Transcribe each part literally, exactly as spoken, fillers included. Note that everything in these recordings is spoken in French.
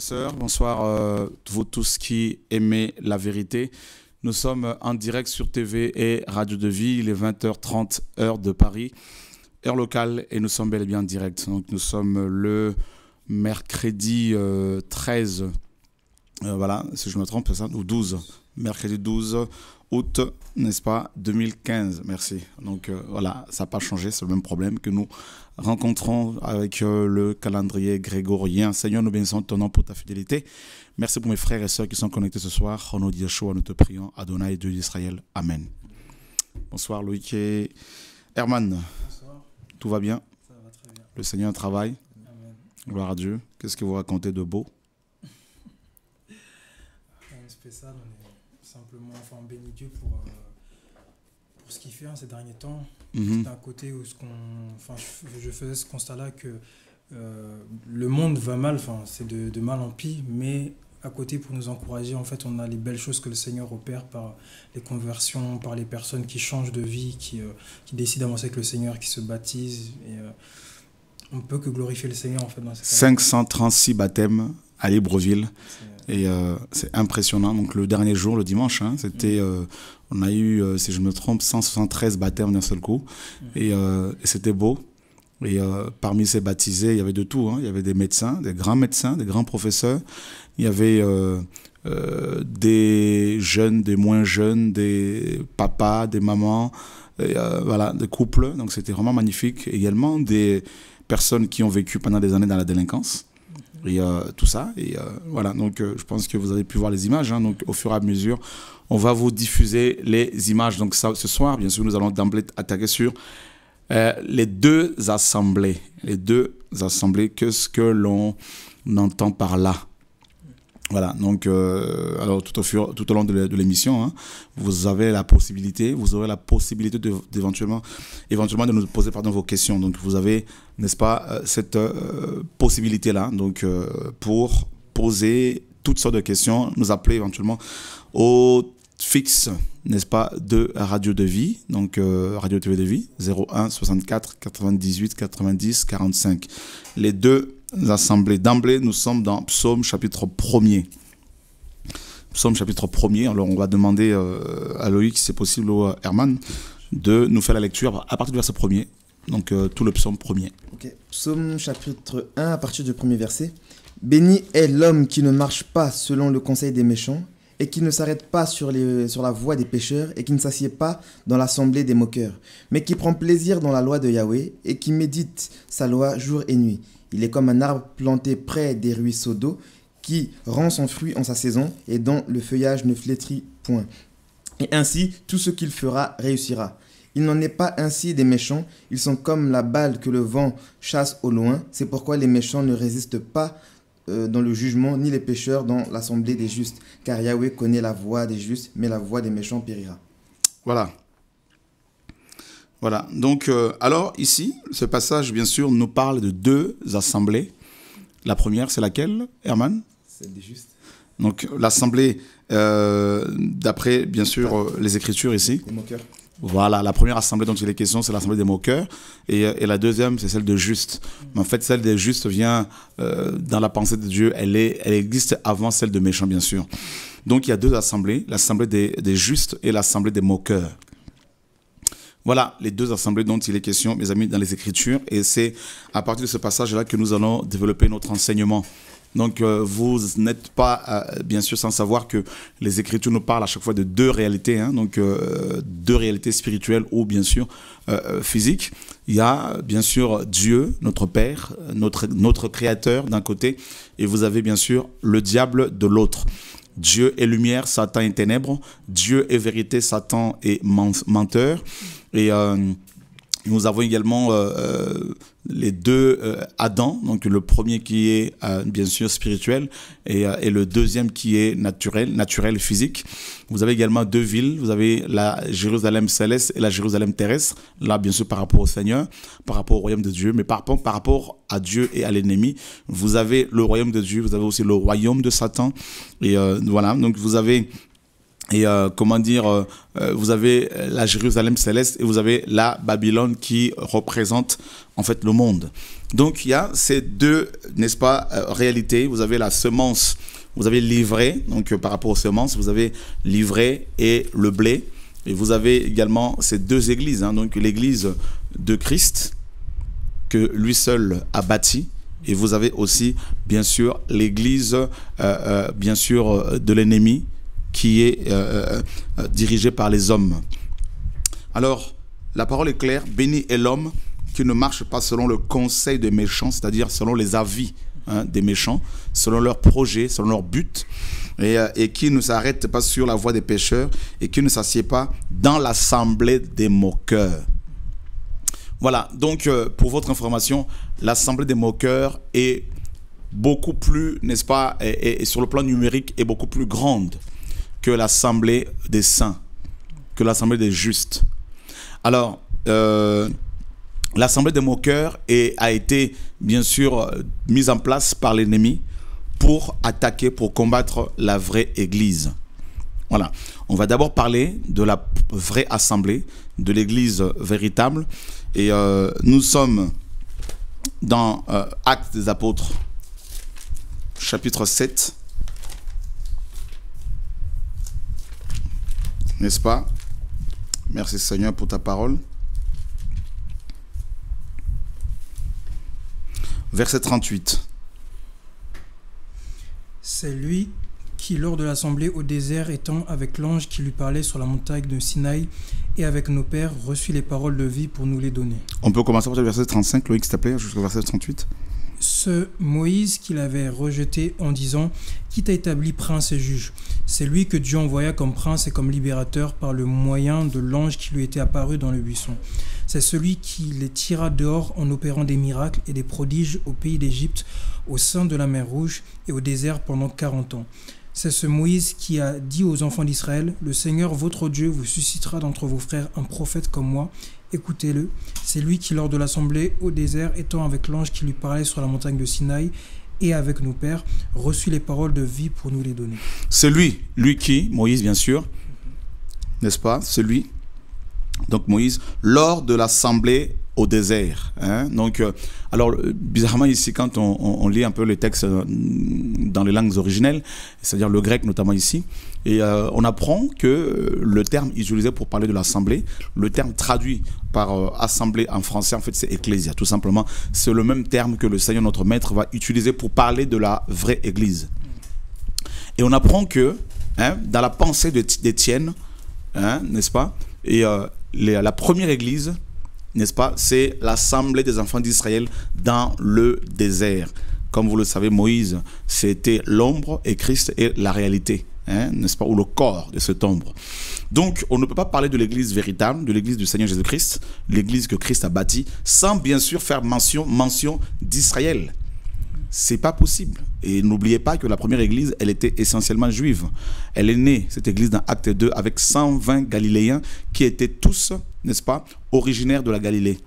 sœurs, bonsoir euh, vous tous qui aimez la vérité. Nous sommes en direct sur T V et Radio de Vie, il est vingt heures trente, heure de Paris, heure locale, et nous sommes bel et bien en direct. Donc nous sommes le mercredi euh, treize, euh, voilà, si je me trompe, c'est ça, ou douze, mercredi douze août, n'est-ce pas, deux mille quinze, merci. Donc euh, voilà, ça n'a pas changé, c'est le même problème que nous rencontrons avec euh, le calendrier grégorien. Seigneur, nous bénissons ton nom pour ta fidélité. Merci pour mes frères et sœurs qui sont connectés ce soir. Au nom de Yeshua, nous te prions. Adonai, Dieu d'Israël. Amen. Bonsoir Loïc et Herman. Bonsoir. Tout va bien? Ça va très bien. Le Seigneur travaille. Amen. Gloire à Dieu. Qu'est-ce que vous racontez de beau? Rien de spécial, on est simplement enfin, béni Dieu pour, euh, pour ce qu'il fait en ces derniers temps. Mm-hmm. D'un côté où ce qu'on, enfin, je, je faisais ce constat-là que euh, le monde va mal, enfin, c'est de, de mal en pis, mais à côté pour nous encourager, en fait, on a les belles choses que le Seigneur opère par les conversions, par les personnes qui changent de vie, qui, euh, qui décident d'avancer avec le Seigneur, qui se baptisent. Et, euh, on ne peut que glorifier le Seigneur en fait dans cette cinq cent trente-six baptêmes à Libreville. Et euh, c'est impressionnant. Donc le dernier jour, le dimanche, hein, c'était, euh, on a eu, euh, si je me trompe, cent soixante-treize baptêmes d'un seul coup. Et, euh, et c'était beau. Et euh, parmi ces baptisés, il y avait de tout. Hein. Il y avait des médecins, des grands médecins, des grands professeurs. Il y avait euh, euh, des jeunes, des moins jeunes, des papas, des mamans, et, euh, voilà, des couples. Donc c'était vraiment magnifique. Également des personnes qui ont vécu pendant des années dans la délinquance. Et euh, tout ça, et euh, voilà, donc euh, je pense que vous avez pu voir les images, hein, donc au fur et à mesure, on va vous diffuser les images. Donc ça, ce soir, bien sûr, nous allons d'emblée attaquer sur euh, les deux assemblées, les deux assemblées, qu'est-ce que l'on entend par là. Voilà, donc euh, alors tout au, fur, tout au long de l'émission, hein, vous avez la possibilité, vous aurez la possibilité de, d'éventuellement, éventuellement de nous poser pardon, vos questions. Donc vous avez, n'est-ce pas, euh, cette euh, possibilité-là, donc euh, pour poser toutes sortes de questions, nous appeler éventuellement au fixe, n'est-ce pas, de Radio de Vie, donc euh, Radio T V de Vie, zéro un soixante-quatre quatre-vingt-dix-huit quatre-vingt-dix quarante-cinq. Les deux assemblées. D'emblée, nous sommes dans Psaume chapitre premier. Psaume chapitre premier. Alors, on va demander euh, à Loïc, si c'est possible, ou à Herman, de nous faire la lecture à partir du verset premier. Donc, euh, tout le psaume premier. Ok. Psaume chapitre un, à partir du premier verset. Béni est l'homme qui ne marche pas selon le conseil des méchants, et qui ne s'arrête pas sur, les, sur la voie des pécheurs, et qui ne s'assied pas dans l'assemblée des moqueurs, mais qui prend plaisir dans la loi de Yahweh, et qui médite sa loi jour et nuit. Il est comme un arbre planté près des ruisseaux d'eau, qui rend son fruit en sa saison, et dont le feuillage ne flétrit point. Et ainsi, tout ce qu'il fera réussira. Il n'en est pas ainsi des méchants, ils sont comme la balle que le vent chasse au loin. C'est pourquoi les méchants ne résistent pas euh, dans le jugement, ni les pécheurs dans l'assemblée des justes. Car Yahweh connaît la voie des justes, mais la voie des méchants périra. Voilà. Voilà, donc, euh, alors ici, ce passage, bien sûr, nous parle de deux assemblées. La première, c'est laquelle, Herman? C'est des justes. Donc, l'assemblée, euh, d'après, bien sûr, euh, les Écritures ici. Les moqueurs. Voilà, la première assemblée dont il est question, c'est l'assemblée des moqueurs. Et, et la deuxième, c'est celle de justes. Mais en fait, celle des justes vient euh, dans la pensée de Dieu. Elle, est, elle existe avant celle de méchants, bien sûr. Donc, il y a deux assemblées, l'assemblée des, des justes et l'assemblée des moqueurs. Voilà les deux assemblées dont il est question, mes amis, dans les Écritures. Et c'est à partir de ce passage-là que nous allons développer notre enseignement. Donc, euh, vous n'êtes pas, euh, bien sûr, sans savoir que les Écritures nous parlent à chaque fois de deux réalités. Hein, donc, euh, deux réalités spirituelles ou, bien sûr, euh, physiques. Il y a, bien sûr, Dieu, notre Père, notre, notre Créateur d'un côté. Et vous avez, bien sûr, le diable de l'autre. Dieu est lumière, Satan est ténèbres. Dieu est vérité, Satan est menteur. Et euh, nous avons également euh, euh, les deux euh, Adam, donc le premier qui est euh, bien sûr spirituel et, euh, et le deuxième qui est naturel, naturel physique. Vous avez également deux villes, vous avez la Jérusalem céleste et la Jérusalem terrestre, là bien sûr par rapport au Seigneur, par rapport au royaume de Dieu, mais par, par rapport à Dieu et à l'ennemi, vous avez le royaume de Dieu, vous avez aussi le royaume de Satan, et euh, voilà, donc vous avez Et euh, comment dire, euh, vous avez la Jérusalem céleste et vous avez la Babylone qui représente en fait le monde. Donc il y a ces deux, n'est-ce pas, euh, réalités. Vous avez la semence, vous avez l'ivraie, donc euh, par rapport aux semences, vous avez l'ivraie et le blé. Et vous avez également ces deux églises, hein, donc l'église de Christ que lui seul a bâti. Et vous avez aussi, bien sûr, l'église, euh, euh, bien sûr, de l'ennemi, qui est euh, euh, dirigée par les hommes. Alors, la parole est claire, béni est l'homme qui ne marche pas selon le conseil des méchants, c'est-à-dire selon les avis hein, des méchants, selon leurs projets, selon leurs buts, et, euh, et qui ne s'arrête pas sur la voie des pécheurs, et qui ne s'assied pas dans l'assemblée des moqueurs. Voilà, donc euh, pour votre information, l'assemblée des moqueurs est beaucoup plus, n'est-ce pas, et, et, et sur le plan numérique, est beaucoup plus grande que l'assemblée des saints, que l'assemblée des justes. Alors, euh, l'assemblée des moqueurs est, a été, bien sûr, mise en place par l'ennemi pour attaquer, pour combattre la vraie église. Voilà. On va d'abord parler de la vraie assemblée, de l'église véritable. Et euh, nous sommes dans euh, Actes des Apôtres, chapitre sept. N'est-ce pas? Merci Seigneur pour ta parole. Verset trente-huit. C'est lui qui, lors de l'assemblée au désert, étant avec l'ange qui lui parlait sur la montagne de Sinaï, et avec nos pères, reçut les paroles de vie pour nous les donner. On peut commencer par le verset trente-cinq, Loïc, s'il te plaît, jusqu'au verset trente-huit. Ce Moïse qu'il avait rejeté en disant « Qui t'a établi prince et juge ?» C'est lui que Dieu envoya comme prince et comme libérateur par le moyen de l'ange qui lui était apparu dans le buisson. C'est celui qui les tira dehors en opérant des miracles et des prodiges au pays d'Égypte, au sein de la mer Rouge et au désert pendant quarante ans. C'est ce Moïse qui a dit aux enfants d'Israël « Le Seigneur, votre Dieu, vous suscitera d'entre vos frères un prophète comme moi. Écoutez-le. C'est lui qui, lors de l'assemblée au désert, étant avec l'ange qui lui parlait sur la montagne de Sinaï, et avec nos pères, reçut les paroles de vie pour nous les donner. » C'est lui, lui qui, Moïse bien sûr, n'est-ce pas, c'est lui, donc Moïse, lors de l'assemblée au désert. Hein? Donc, euh, alors, bizarrement ici, quand on, on, on lit un peu les textes euh, dans les langues originelles, c'est-à-dire le grec notamment ici, et euh, on apprend que euh, le terme utilisé pour parler de l'assemblée, le terme traduit par euh, assemblée en français, en fait, c'est ecclésia, tout simplement. C'est le même terme que le Seigneur, notre Maître, va utiliser pour parler de la vraie Église. Et on apprend que, hein, dans la pensée d'Étienne, hein, n'est-ce pas, et euh, les, la première Église, n'est-ce pas, c'est l'assemblée des enfants d'Israël dans le désert. Comme vous le savez, Moïse, c'était l'ombre et Christ est la réalité, hein, n'est-ce pas, ou le corps de cette ombre. Donc, on ne peut pas parler de l'église véritable, de l'église du Seigneur Jésus-Christ, l'église que Christ a bâtie, sans bien sûr faire mention, mention d'Israël. C'est pas possible. Et n'oubliez pas que la première église, elle était essentiellement juive. Elle est née, cette église, dans Acte deux, avec cent vingt Galiléens qui étaient tous, n'est-ce pas, originaires de la Galilée.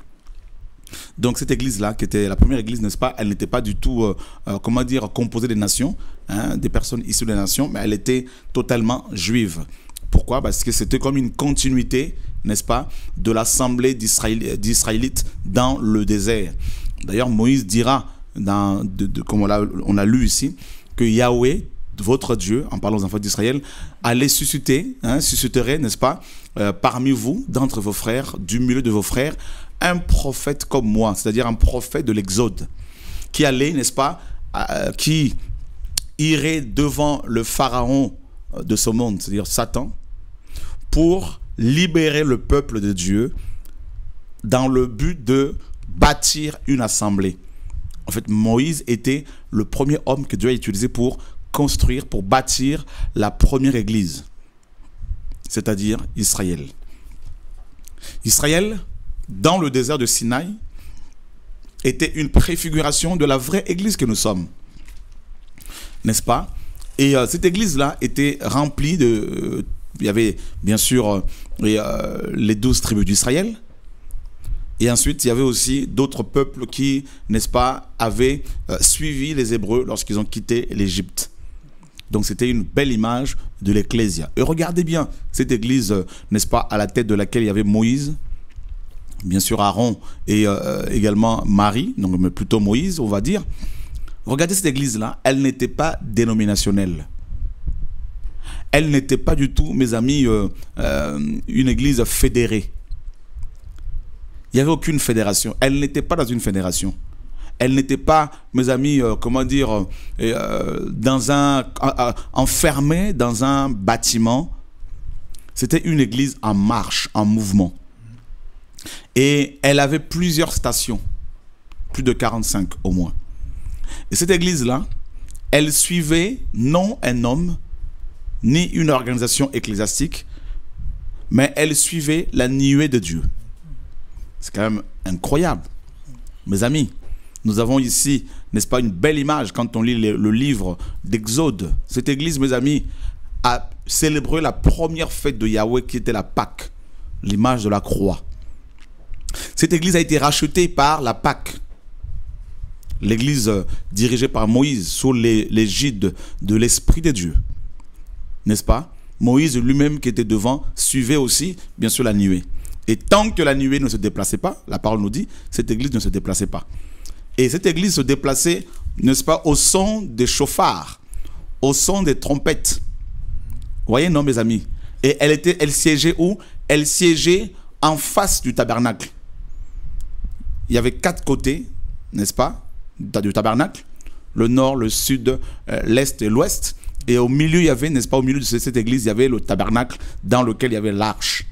Donc cette église-là, qui était la première église, n'est-ce pas, elle n'était pas du tout, euh, euh, comment dire, composée des nations, hein, des personnes issues des nations, mais elle était totalement juive. Pourquoi? Parce que c'était comme une continuité, n'est-ce pas, de l'assemblée d'Israélites dans le désert. D'ailleurs, Moïse dira, dans, de, de, comme on a, on a lu ici, que Yahweh, votre Dieu, en parlant aux enfants d'Israël, allait susciter, hein, susciterait, n'est-ce pas, euh, parmi vous, d'entre vos frères, du milieu de vos frères, un prophète comme moi, c'est-à-dire un prophète de l'Exode, qui allait, n'est-ce pas, euh, qui irait devant le pharaon de ce monde, c'est-à-dire Satan, pour libérer le peuple de Dieu dans le but de bâtir une assemblée. En fait, Moïse était le premier homme que Dieu a utilisé pour construire, pour bâtir la première église, c'est-à-dire Israël. Israël, dans le désert de Sinaï, était une préfiguration de la vraie église que nous sommes, n'est-ce pas? Et euh, cette église-là était remplie de... Euh, il y avait bien sûr euh, euh, les douze tribus d'Israël. Et ensuite, il y avait aussi d'autres peuples qui, n'est-ce pas, avaient euh, suivi les Hébreux lorsqu'ils ont quitté l'Égypte. Donc, c'était une belle image de l'Ecclésia. Et regardez bien, cette église, euh, n'est-ce pas, à la tête de laquelle il y avait Moïse, bien sûr Aaron et euh, également Marie, donc mais plutôt Moïse, on va dire. Regardez cette église-là, elle n'était pas dénominationnelle. Elle n'était pas du tout, mes amis, euh, euh, une église fédérée. Il n'y avait aucune fédération. Elle n'était pas dans une fédération. Elle n'était pas, mes amis, euh, comment dire, euh, dans un, euh, enfermée dans un bâtiment. C'était une église en marche, en mouvement. Et elle avait plusieurs stations, plus de quarante-cinq au moins. Et cette église-là, elle suivait non un homme, ni une organisation ecclésiastique, mais elle suivait la nuée de Dieu. C'est quand même incroyable. Mes amis, nous avons ici, n'est-ce pas, une belle image quand on lit le, le livre d'Exode. Cette église, mes amis, a célébré la première fête de Yahweh qui était la Pâque, l'image de la croix. Cette église a été rachetée par la Pâque. L'église dirigée par Moïse sous l'égide de l'Esprit de Dieu. N'est-ce pas? Moïse lui-même qui était devant suivait aussi, bien sûr, la nuée. Et tant que la nuée ne se déplaçait pas, la parole nous dit, cette église ne se déplaçait pas. Et cette église se déplaçait, n'est-ce pas, au son des chauffards, au son des trompettes. Vous voyez, non, mes amis? Et elle, était, elle siégeait où? Elle siégeait en face du tabernacle. Il y avait quatre côtés, n'est-ce pas, du tabernacle. Le nord, le sud, euh, l'est et l'ouest. Et au milieu, il y avait, n'est-ce pas, au milieu de cette église, il y avait le tabernacle dans lequel il y avait l'arche.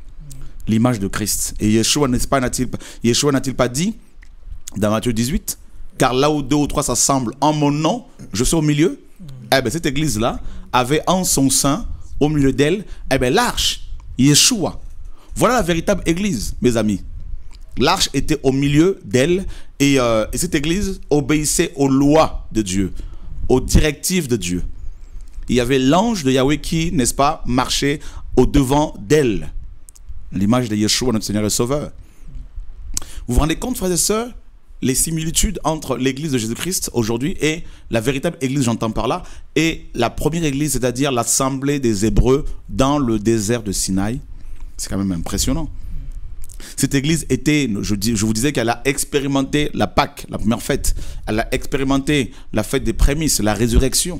L'image de Christ. Et Yeshua, n'est-ce pas, n'a-t-il pas, Yeshua n'a-t-il pas dit, dans Matthieu dix-huit, car là où deux ou trois s'assemblent en mon nom, je suis au milieu. Eh bien, cette église-là avait en son sein, au milieu d'elle, eh bien, l'arche, Yeshua. Voilà la véritable église, mes amis. L'arche était au milieu d'elle et, euh, et cette église obéissait aux lois de Dieu, aux directives de Dieu. Il y avait l'ange de Yahweh qui, n'est-ce pas, marchait au-devant d'elle. L'image de Yeshua, notre Seigneur et Sauveur. Vous vous rendez compte, frères et sœurs, les similitudes entre l'église de Jésus-Christ aujourd'hui et la véritable église, j'entends par là, et la première église, c'est-à-dire l'assemblée des Hébreux dans le désert de Sinaï. C'est quand même impressionnant. Cette église était, je, dis, je vous disais qu'elle a expérimenté la Pâque, la première fête. Elle a expérimenté la fête des prémices, la résurrection.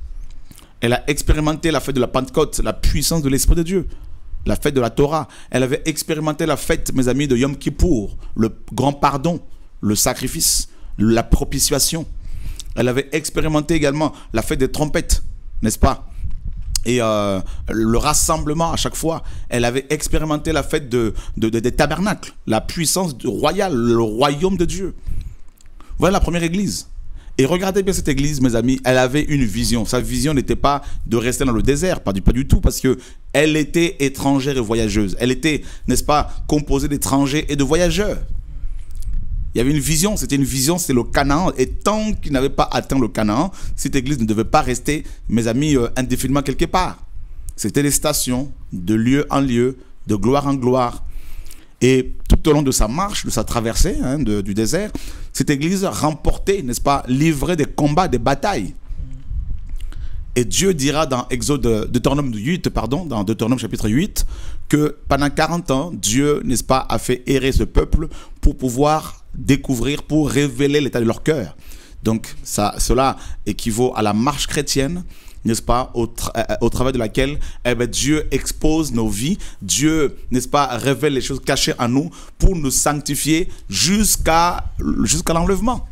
Elle a expérimenté la fête de la Pentecôte, la puissance de l'Esprit de Dieu. La fête de la Torah. Elle avait expérimenté la fête, mes amis, de Yom Kippour, le grand pardon, le sacrifice, la propitiation. Elle avait expérimenté également la fête des trompettes, n'est-ce pas? Et euh, le rassemblement à chaque fois. Elle avait expérimenté la fête de, de, de, des tabernacles, la puissance royale, le royaume de Dieu. Voilà la première église. Et regardez bien cette église, mes amis, elle avait une vision. Sa vision n'était pas de rester dans le désert, pas du, pas du tout, parce qu'elle était étrangère et voyageuse. Elle était, n'est-ce pas, composée d'étrangers et de voyageurs. Il y avait une vision, c'était une vision, c'était le Canaan. Et tant qu'il n'avait pas atteint le Canaan, cette église ne devait pas rester, mes amis, euh, indéfiniment quelque part. C'était des stations, de lieu en lieu, de gloire en gloire. Et tout au long de sa marche, de sa traversée hein, de, du désert, cette église remportait, n'est-ce pas, livrait des combats, des batailles. Et Dieu dira dans Exode, Deutéronome huit, pardon, dans Deutéronome chapitre huit, que pendant quarante ans, Dieu, n'est-ce pas, a fait errer ce peuple pour pouvoir découvrir, pour révéler l'état de leur cœur. Donc ça, cela équivaut à la marche chrétienne, n'est-ce pas, au, tra au travers de laquelle eh bien, Dieu expose nos vies, Dieu, n'est-ce pas, révèle les choses cachées en nous pour nous sanctifier jusqu'à jusqu'à l'enlèvement.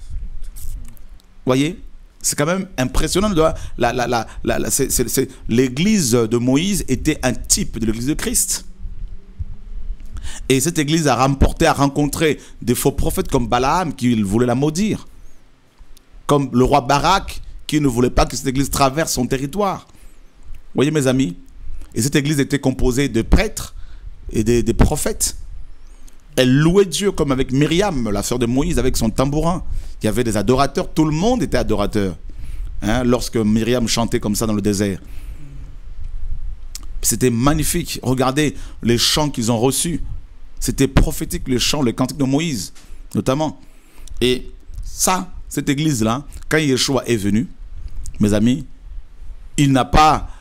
Voyez, c'est quand même impressionnant. La, la, la, la, la, la, l'église de Moïse était un type de l'église de Christ. Et cette église a remporté, a rencontré des faux prophètes comme Balaam qui voulait la maudire, comme le roi Barak qui ne voulait pas que cette église traverse son territoire. Vous voyez mes amis? Et cette église était composée de prêtres et des, des prophètes. Elle louait Dieu comme avec Myriam, la sœur de Moïse, avec son tambourin. Il y avait des adorateurs, tout le monde était adorateur. Hein, lorsque Myriam chantait comme ça dans le désert. C'était magnifique. Regardez les chants qu'ils ont reçus. C'était prophétique, les chants, les cantiques de Moïse, notamment. Et ça, cette église-là, quand Yeshua est venu, mes amis, il n'a pas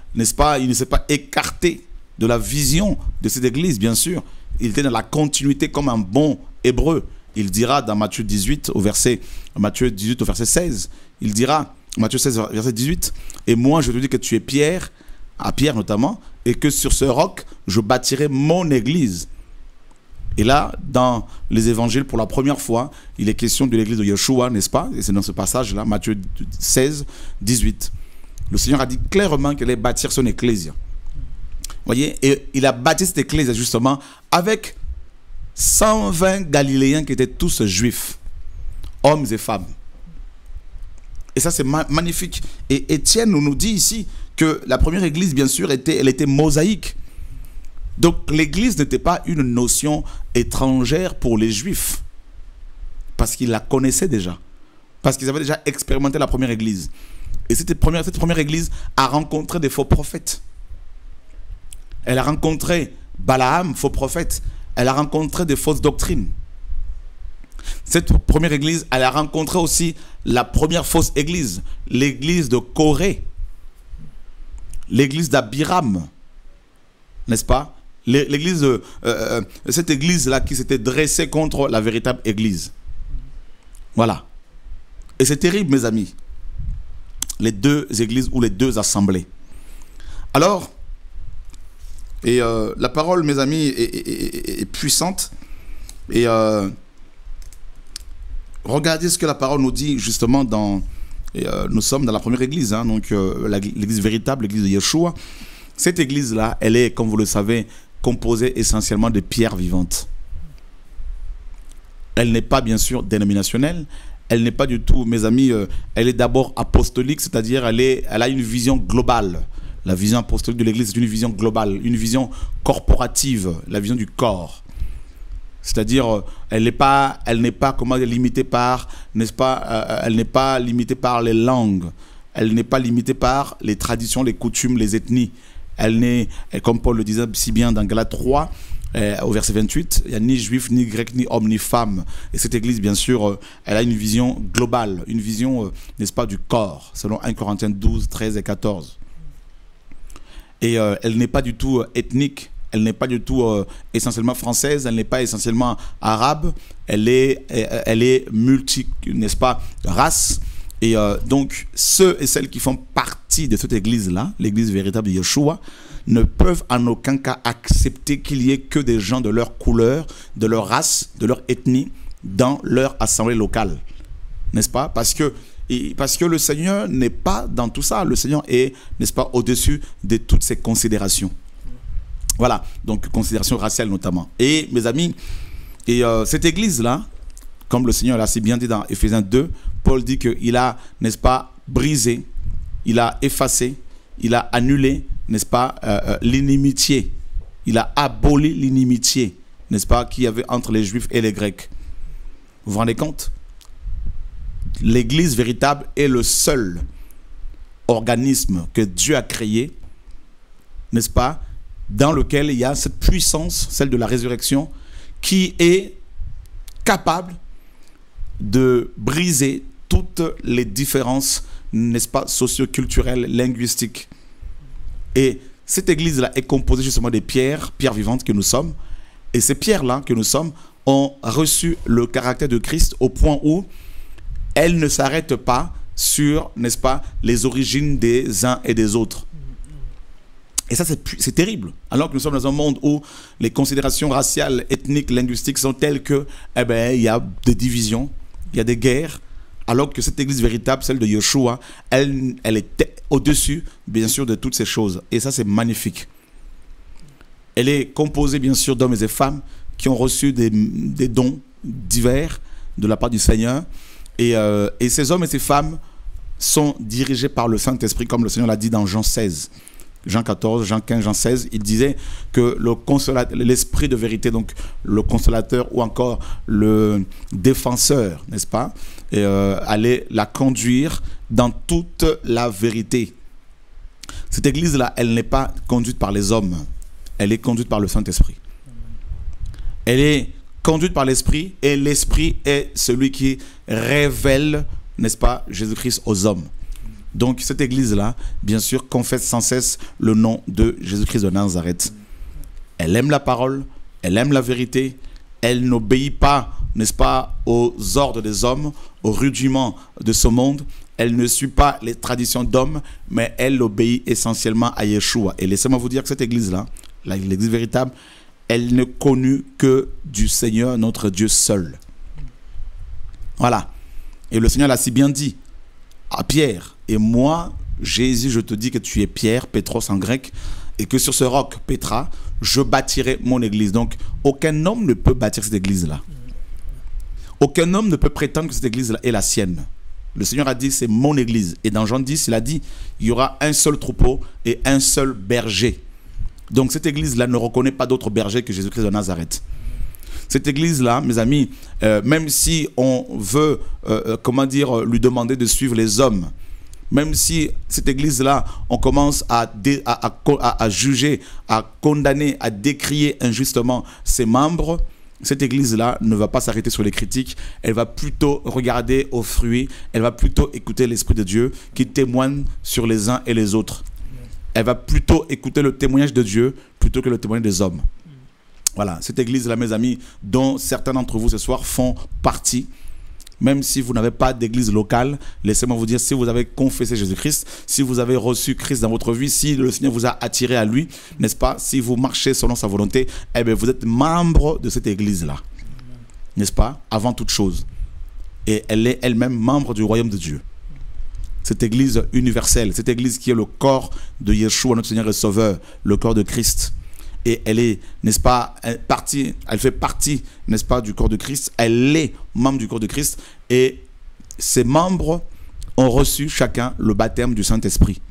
n'est-ce pas, il ne s'est pas écarté de la vision de cette église, bien sûr. Il était dans la continuité comme un bon hébreu. Il dira dans Matthieu dix-huit, au verset, Matthieu dix-huit, au verset seize, il dira, Matthieu seize, verset dix-huit, « Et moi, je te dis que tu es Pierre, à Pierre notamment, et que sur ce roc, je bâtirai mon église. » Et là, dans les évangiles, pour la première fois, il est question de l'église de Yeshua, n'est-ce pas? Et c'est dans ce passage-là, Matthieu seize, dix-huit. Le Seigneur a dit clairement qu'il allait bâtir son église. Vous voyez? Et il a bâti cette église, justement, avec cent vingt Galiléens qui étaient tous juifs, hommes et femmes. Et ça, c'est ma magnifique. Et Étienne nous, nous dit ici que la première église, bien sûr, était, elle était mosaïque. Donc l'église n'était pas une notion étrangère pour les juifs, parce qu'ils la connaissaient déjà, parce qu'ils avaient déjà expérimenté la première église. Et cette première, cette première église a rencontré des faux prophètes. Elle a rencontré Balaam, faux prophète. Elle a rencontré des fausses doctrines. Cette première église, elle a rencontré aussi la première fausse église, l'église de Corée, l'église d'Abiram, n'est-ce pas? L'église, euh, euh, cette église-là qui s'était dressée contre la véritable église. Voilà. Et c'est terrible, mes amis. Les deux églises ou les deux assemblées. Alors, et euh, la parole, mes amis, est, est, est, est puissante. Et euh, regardez ce que la parole nous dit justement dans... Et, euh, nous sommes dans la première église, hein, donc euh, l'église véritable, l'église de Yeshua. Cette église-là, elle est, comme vous le savez, composée essentiellement de pierres vivantes. Elle n'est pas, bien sûr, dénominationnelle. Elle n'est pas du tout, mes amis, euh, elle est d'abord apostolique, c'est-à-dire elle, est, elle a une vision globale. La vision apostolique de l'église, c'est une vision globale, une vision corporative, la vision du corps. C'est-à-dire, elle n'est pas, elle n'est pas comment, limitée par, n'est-ce pas, euh, elle n'est pas limitée par les langues. Elle n'est pas limitée par les traditions, les coutumes, les ethnies. Elle n'est, comme Paul le disait si bien dans Galates trois, euh, au verset vingt-huit, il n'y a ni juif, ni grec, ni homme, ni femme. Et cette église, bien sûr, euh, elle a une vision globale, une vision, euh, n'est-ce pas, du corps, selon un Corinthiens douze, treize et quatorze. Et euh, elle n'est pas du tout euh, ethnique, elle n'est pas du tout euh, essentiellement française, elle n'est pas essentiellement arabe, elle est, elle est multi, n'est-ce pas, race. Et euh, donc, ceux et celles qui font partie de cette église-là, l'église véritable de Yeshua, ne peuvent en aucun cas accepter qu'il y ait que des gens de leur couleur, de leur race, de leur ethnie, dans leur assemblée locale. N'est-ce pas? Parce que, et, parce que le Seigneur n'est pas dans tout ça. Le Seigneur est, n'est-ce pas, au-dessus de toutes ces considérations. Voilà, donc considérations raciales notamment. Et mes amis, et euh, cette église-là, comme le Seigneur l'a si bien dit dans Éphésiens deux, Paul dit qu'il a, n'est-ce pas, brisé, il a effacé, il a annulé, n'est-ce pas, euh, euh, l'inimitié. Il a aboli l'inimitié, n'est-ce pas, qu'il y avait entre les Juifs et les Grecs. Vous vous rendez compte? L'église véritable est le seul organisme que Dieu a créé, n'est-ce pas, dans lequel il y a cette puissance, celle de la résurrection, qui est capable de briser toutes les différences, n'est-ce pas, socio-culturelles, linguistiques. Et cette église-là est composée justement des pierres, pierres vivantes que nous sommes. Et ces pierres-là que nous sommes ont reçu le caractère de Christ au point où elles ne s'arrêtent pas sur, n'est-ce pas, les origines des uns et des autres. Et ça, c'est terrible. Alors que nous sommes dans un monde où les considérations raciales, ethniques, linguistiques sont telles que, eh ben, il y a des divisions, il y a des guerres, alors que cette église véritable, celle de Yeshua, elle, elle est au-dessus, bien sûr, de toutes ces choses. Et ça, c'est magnifique. Elle est composée, bien sûr, d'hommes et de femmes qui ont reçu des, des dons divers de la part du Seigneur. Et, euh, et ces hommes et ces femmes sont dirigés par le Saint-Esprit, comme le Seigneur l'a dit dans Jean seize. Jean quatorze, Jean quinze, Jean seize, il disait que l'esprit de vérité, donc le consolateur ou encore le défenseur, n'est-ce pas, et, euh, allait la conduire dans toute la vérité. Cette église-là, elle n'est pas conduite par les hommes, elle est conduite par le Saint-Esprit. Elle est conduite par l'Esprit et l'Esprit est celui qui révèle, n'est-ce pas, Jésus-Christ aux hommes. Donc cette église-là, bien sûr, confesse sans cesse le nom de Jésus-Christ de Nazareth. Elle aime la parole, elle aime la vérité, elle n'obéit pas, n'est-ce pas, aux ordres des hommes, aux rudiments de ce monde. Elle ne suit pas les traditions d'hommes, mais elle obéit essentiellement à Yeshua. Et laissez-moi vous dire que cette église-là, l'église véritable, elle ne connut que du Seigneur, notre Dieu seul. Voilà. Et le Seigneur l'a si bien dit à Pierre. Et moi, Jésus, je te dis que tu es Pierre, Pétros en grec, et que sur ce roc, Pétra, je bâtirai mon église. Donc, aucun homme ne peut bâtir cette église-là. Aucun homme ne peut prétendre que cette église-là est la sienne. Le Seigneur a dit, c'est mon église. Et dans Jean dix, il a dit, il y aura un seul troupeau et un seul berger. Donc cette église-là ne reconnaît pas d'autre berger que Jésus-Christ de Nazareth. Cette église-là, mes amis, euh, même si on veut, euh, comment dire, lui demander de suivre les hommes, même si cette église-là, on commence à, dé, à, à, à, à juger, à condamner, à décrier injustement ses membres, cette église-là ne va pas s'arrêter sur les critiques, elle va plutôt regarder aux fruits, elle va plutôt écouter l'Esprit de Dieu qui témoigne sur les uns et les autres. Elle va plutôt écouter le témoignage de Dieu plutôt que le témoignage des hommes. Voilà, cette église-là, mes amis, dont certains d'entre vous ce soir font partie, même si vous n'avez pas d'église locale, laissez-moi vous dire, si vous avez confessé Jésus-Christ, si vous avez reçu Christ dans votre vie, si le Seigneur vous a attiré à lui, n'est-ce pas, si vous marchez selon sa volonté, eh bien, vous êtes membre de cette église-là, n'est-ce pas, avant toute chose. Et elle est elle-même membre du royaume de Dieu. Cette église universelle, cette église qui est le corps de Yeshua, notre Seigneur et Sauveur, le corps de Christ. Et elle est, n'est-ce pas, partie, elle fait partie, n'est-ce pas, du corps de Christ. Elle est membre du corps de Christ. Et ses membres ont reçu chacun le baptême du Saint-Esprit.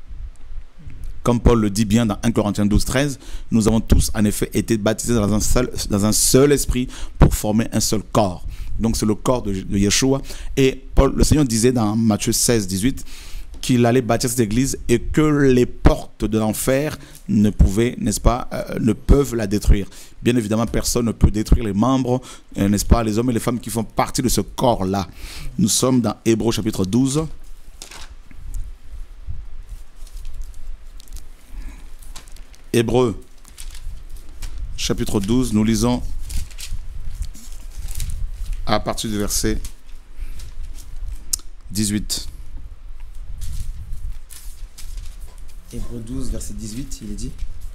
Comme Paul le dit bien dans un Corinthiens douze, treize, nous avons tous en effet été baptisés dans un seul, dans un seul esprit pour former un seul corps. Donc c'est le corps de, de Yeshua. Et Paul, le Seigneur disait dans Matthieu seize, dix-huit, qu'il allait bâtir cette église et que les portes de l'enfer ne pouvaient, n'est-ce pas, euh, ne peuvent la détruire. Bien évidemment, personne ne peut détruire les membres, euh, n'est-ce pas, les hommes et les femmes qui font partie de ce corps-là. Nous sommes dans Hébreux chapitre douze. Hébreux chapitre douze, nous lisons à partir du verset dix-huit. Hébreux douze, verset dix-huit, il est dit: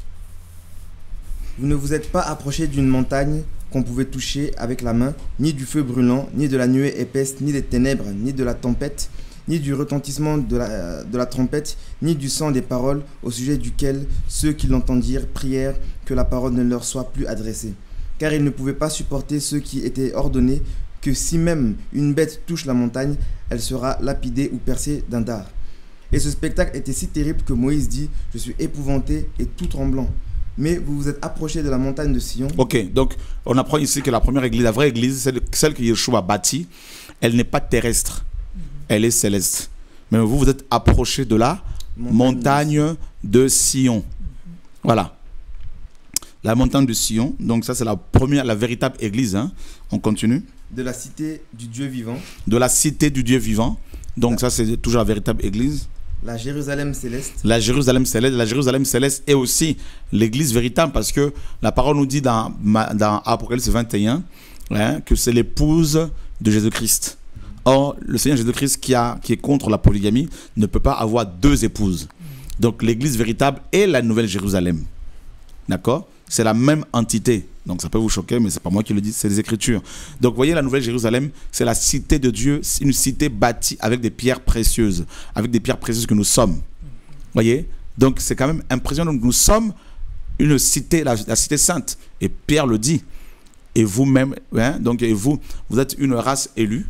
Vous ne vous êtes pas approchés d'une montagne qu'on pouvait toucher avec la main, ni du feu brûlant, ni de la nuée épaisse, ni des ténèbres, ni de la tempête, ni du retentissement de la, de la trompette, ni du sang des paroles, au sujet duquel ceux qui l'entendirent prièrent que la parole ne leur soit plus adressée. Car ils ne pouvaient pas supporter ceux qui étaient ordonnés que si même une bête touche la montagne, elle sera lapidée ou percée d'un dard. Et ce spectacle était si terrible que Moïse dit: Je suis épouvanté et tout tremblant. Mais vous vous êtes approchés de la montagne de Sion. Ok, donc on apprend ici que la première église, la vraie église, celle, celle que Yeshua a bâtie, elle n'est pas terrestre, elle est céleste. Mais vous, vous êtes approchés de la montagne, montagne de Sion. Voilà. La montagne de Sion, donc ça c'est la première, la véritable église. Hein. On continue. De la cité du Dieu vivant. De la cité du Dieu vivant. Donc la, ça c'est toujours la véritable église. La Jérusalem céleste. La Jérusalem céleste. La Jérusalem céleste est aussi l'église véritable parce que la parole nous dit dans, dans Apocalypse vingt et un hein, que c'est l'épouse de Jésus-Christ. Or, le Seigneur Jésus-Christ qui, a, qui est contre la polygamie ne peut pas avoir deux épouses. Donc l'église véritable est la nouvelle Jérusalem. D'accord ? C'est la même entité. Donc ça peut vous choquer, mais ce n'est pas moi qui le dis, c'est les Écritures. Donc vous voyez, la Nouvelle Jérusalem, c'est la cité de Dieu, c'est une cité bâtie avec des pierres précieuses, avec des pierres précieuses que nous sommes. Vous voyez? Donc c'est quand même impressionnant. Donc, nous sommes une cité, la, la cité sainte. Et Pierre le dit. Et vous-même, hein, donc et vous, vous êtes une race élue,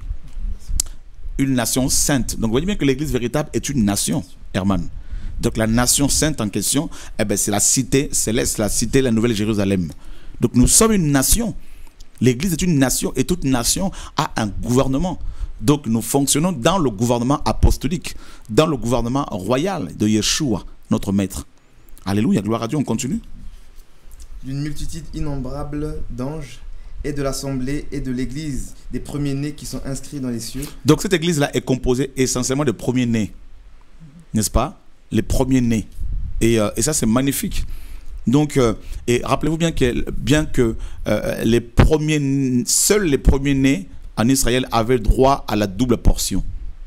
une nation sainte. Donc vous voyez bien que l'Église véritable est une nation, Herman. Donc la nation sainte en question, eh ben, c'est la cité céleste, la cité, la Nouvelle Jérusalem. Donc nous sommes une nation. L'Église est une nation et toute nation a un gouvernement. Donc nous fonctionnons dans le gouvernement apostolique, dans le gouvernement royal de Yeshua, notre maître. Alléluia, gloire à Dieu, on continue. D'une multitude innombrable d'anges et de l'assemblée et de l'Église des premiers-nés qui sont inscrits dans les cieux. Donc cette Église-là est composée essentiellement de premiers-nés. n'est-ce pas? Les premiers-nés. Et, euh, et ça, c'est magnifique. Donc, euh, et rappelez-vous bien que, bien que euh, les premiers, seuls les premiers-nés en Israël avaient droit à la double portion.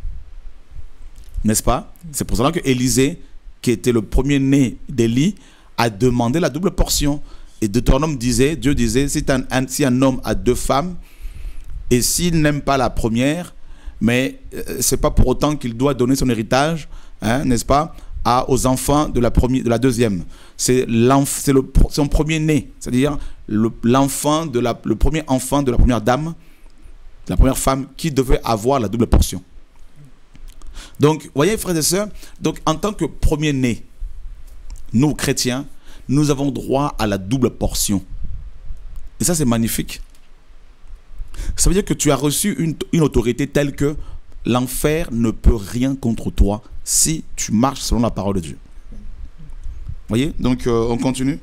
N'est-ce pas? C'est pour cela que Élisée, qui était le premier-né d'Élie, a demandé la double portion. Et Deutéronome disait, Dieu disait, si un, un, si un homme a deux femmes, et s'il n'aime pas la première, mais euh, c'est pas pour autant qu'il doit donner son héritage, hein, n'est-ce pas, à, aux enfants de la, première, de la deuxième. C'est son premier-né, c'est-à-dire l'enfant de la, le premier enfant de la première dame, la première femme, qui devait avoir la double portion. Donc, voyez, frères et sœurs, donc en tant que premier-né, nous, chrétiens, nous avons droit à la double portion. Et ça, c'est magnifique. Ça veut dire que tu as reçu une, une autorité telle que l'enfer ne peut rien contre toi si tu marches selon la parole de Dieu. Voyez, donc euh, on continue.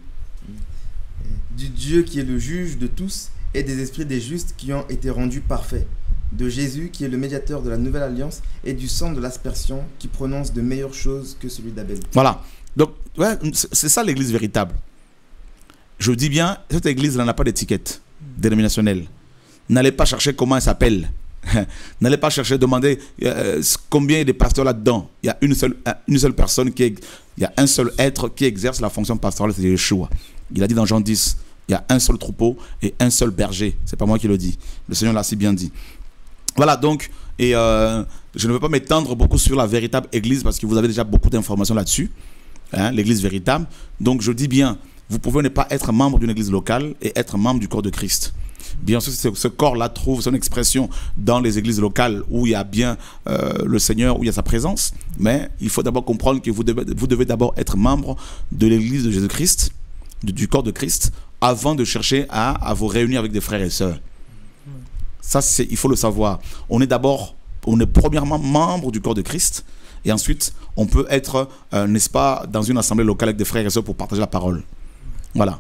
Du Dieu qui est le juge de tous et des esprits des justes qui ont été rendus parfaits. De Jésus qui est le médiateur de la nouvelle alliance et du sang de l'aspersion qui prononce de meilleures choses que celui d'Abel. Voilà. Donc, ouais, c'est ça l'église véritable. Je dis bien, cette église n'a pas d'étiquette dénominationnelle. N'allez pas chercher comment elle s'appelle. N'allez pas chercher, demander euh, combien il y a de pasteurs là-dedans. Il y a une seule, une seule personne, qui est, il y a un seul être qui exerce la fonction pastorale, c'est Yeshua. Il a dit dans Jean dix, il y a un seul troupeau et un seul berger. C'est pas moi qui le dis. Le Seigneur l'a si bien dit. Voilà, donc, et euh, je ne veux pas m'étendre beaucoup sur la véritable église parce que vous avez déjà beaucoup d'informations là-dessus, hein, l'église véritable. Donc, je dis bien, vous pouvez ne pas être membre d'une église locale et être membre du corps de Christ. Bien sûr, ce, ce corps-là trouve son expression dans les églises locales où il y a bien euh, le Seigneur, où il y a sa présence. Mais il faut d'abord comprendre que vous devez, vous devez d'abord être membre de l'église de Jésus-Christ, du, du corps de Christ, avant de chercher à, à vous réunir avec des frères et sœurs. Ça, il faut le savoir. On est d'abord, on est premièrement membre du corps de Christ, et ensuite, on peut être, euh, n'est-ce pas, dans une assemblée locale avec des frères et sœurs pour partager la parole. Voilà.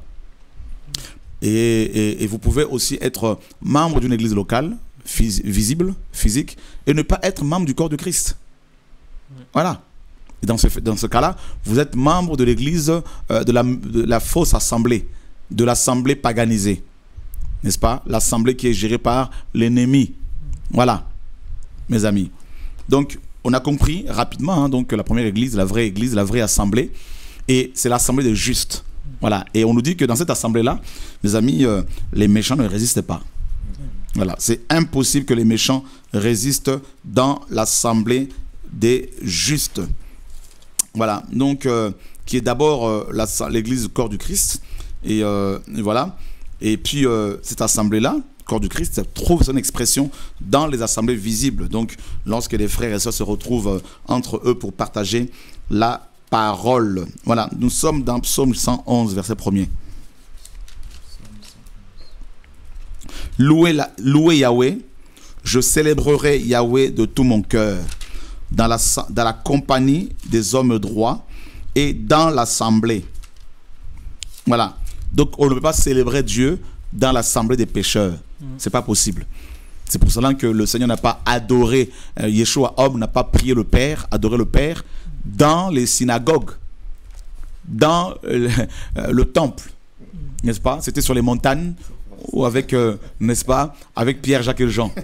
Et, et, et vous pouvez aussi être membre d'une église locale, phys visible, physique, et ne pas être membre du corps de Christ. Voilà. Et dans ce, dans ce cas-là, vous êtes membre de l'église, euh, de, la, de la fausse assemblée, de l'assemblée paganisée. N'est-ce pas? L'assemblée qui est gérée par l'ennemi. Voilà, mes amis. Donc, on a compris rapidement, hein, donc, la première église, la vraie église, la vraie assemblée, et c'est l'assemblée des justes. Voilà, et on nous dit que dans cette assemblée-là, mes amis, euh, les méchants ne résistent pas. Voilà, c'est impossible que les méchants résistent dans l'assemblée des justes. Voilà, donc, euh, qui est d'abord euh, l'église du corps du Christ, et, euh, et voilà. Et puis, euh, cette assemblée-là, corps du Christ, trouve son expression dans les assemblées visibles. Donc, lorsque les frères et sœurs se retrouvent euh, entre eux pour partager la parole. Voilà, nous sommes dans Psaume cent onze, verset premier. Louez, la, louez Yahweh, je célébrerai Yahweh de tout mon cœur, dans la, dans la compagnie des hommes droits et dans l'assemblée. Voilà. Donc, on ne peut pas célébrer Dieu dans l'assemblée des pécheurs. Mmh. Ce n'est pas possible. C'est pour cela que le Seigneur n'a pas adoré, euh, Yeshua, homme, n'a pas prié le Père, adoré le Père, dans les synagogues, dans euh, le, le temple. Mmh. N'est-ce pas? C'était sur les montagnes, ou avec, euh, n'est-ce pas, avec Pierre, Jacques et Jean.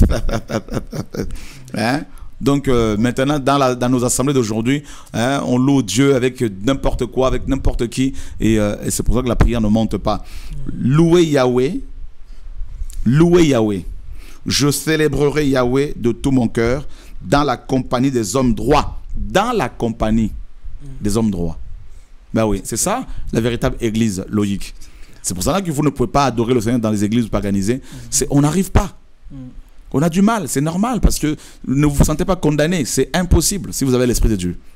Hein? Donc euh, maintenant, dans, la, dans nos assemblées d'aujourd'hui, hein, on loue Dieu avec n'importe quoi, avec n'importe qui, et, euh, et c'est pour ça que la prière ne monte pas. Louez Yahweh, louez Yahweh. Je célébrerai Yahweh de tout mon cœur dans la compagnie des hommes droits. Dans la compagnie des hommes droits. Ben oui, c'est ça la véritable église logique. C'est pour ça que vous ne pouvez pas adorer le Seigneur dans les églises paganisées. On n'arrive pas. On a du mal, c'est normal, parce que ne vous sentez pas condamné, c'est impossible si vous avez l'Esprit de Dieu.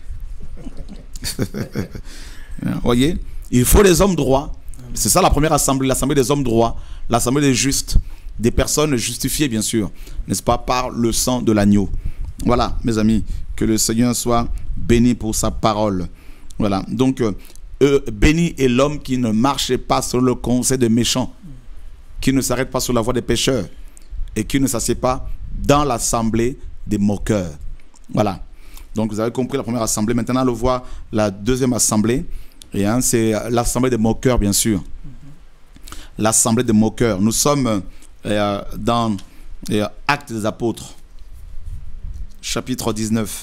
Vous voyez, il faut les hommes droits. C'est ça la première assemblée, l'assemblée des hommes droits, l'assemblée des justes, des personnes justifiées bien sûr, n'est-ce pas, par le sang de l'agneau. Voilà, mes amis, que le Seigneur soit béni pour sa parole. Voilà, donc euh, béni est l'homme qui ne marche pas sur le conseil des méchants, qui ne s'arrête pas sur la voie des pécheurs, et qui ne s'assied pas dans l'assemblée des moqueurs. Voilà. Donc vous avez compris la première assemblée. Maintenant, on voit la deuxième assemblée. Et hein, c'est l'assemblée des moqueurs, bien sûr. L'assemblée des moqueurs. Nous sommes euh, dans euh, Actes des Apôtres, chapitre dix-neuf.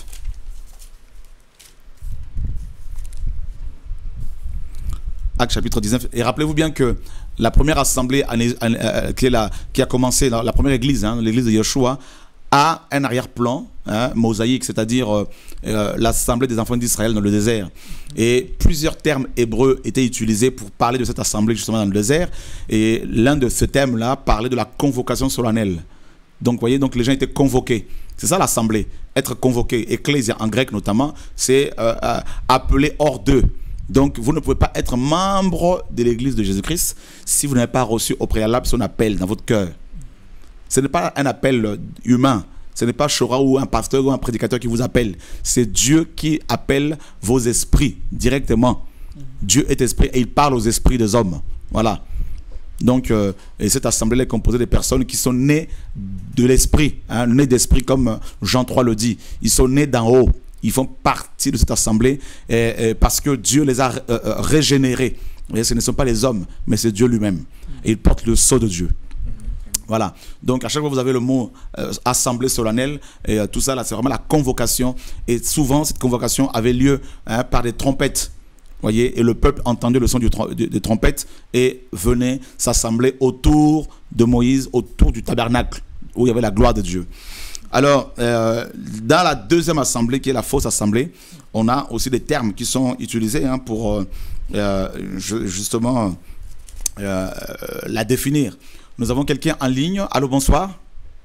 Actes chapitre dix-neuf. Et rappelez-vous bien que la première assemblée euh, qui, est la, qui a commencé, la, la première église, hein, l'église de Yeshua, a un arrière-plan hein, mosaïque, c'est-à-dire euh, euh, l'assemblée des enfants d'Israël dans le désert. Et plusieurs termes hébreux étaient utilisés pour parler de cette assemblée justement dans le désert. Et l'un de ces termes-là parlait de la convocation solennelle. Donc, vous voyez, donc les gens étaient convoqués. C'est ça l'assemblée, être convoqué. Ecclésia en grec notamment, c'est euh, euh, appelé hors d'eux. Donc, vous ne pouvez pas être membre de l'église de Jésus-Christ si vous n'avez pas reçu au préalable son appel dans votre cœur. Ce n'est pas un appel humain. Ce n'est pas Shora ou un pasteur ou un prédicateur qui vous appelle. C'est Dieu qui appelle vos esprits directement. Dieu est esprit et il parle aux esprits des hommes. Voilà. Donc, euh, et cette assemblée est composée de personnes qui sont nées de l'esprit, hein, nées d'esprit comme Jean trois le dit. Ils sont nés d'en haut. Ils font partie de cette assemblée et, et parce que Dieu les a euh, régénérés. Et ce ne sont pas les hommes, mais c'est Dieu lui-même. Et ils portent le sceau de Dieu. Voilà. Donc, à chaque fois que vous avez le mot euh, assemblée solennelle, et euh, tout ça, là, c'est vraiment la convocation. Et souvent, cette convocation avait lieu hein, par des trompettes. Voyez, et le peuple entendait le son du trom des trompettes et venait s'assembler autour de Moïse, autour du tabernacle, où il y avait la gloire de Dieu. Alors, euh, dans la deuxième assemblée, qui est la fausse assemblée, on a aussi des termes qui sont utilisés hein, pour euh, euh, justement euh, la définir. Nous avons quelqu'un en ligne. Allô, bonsoir.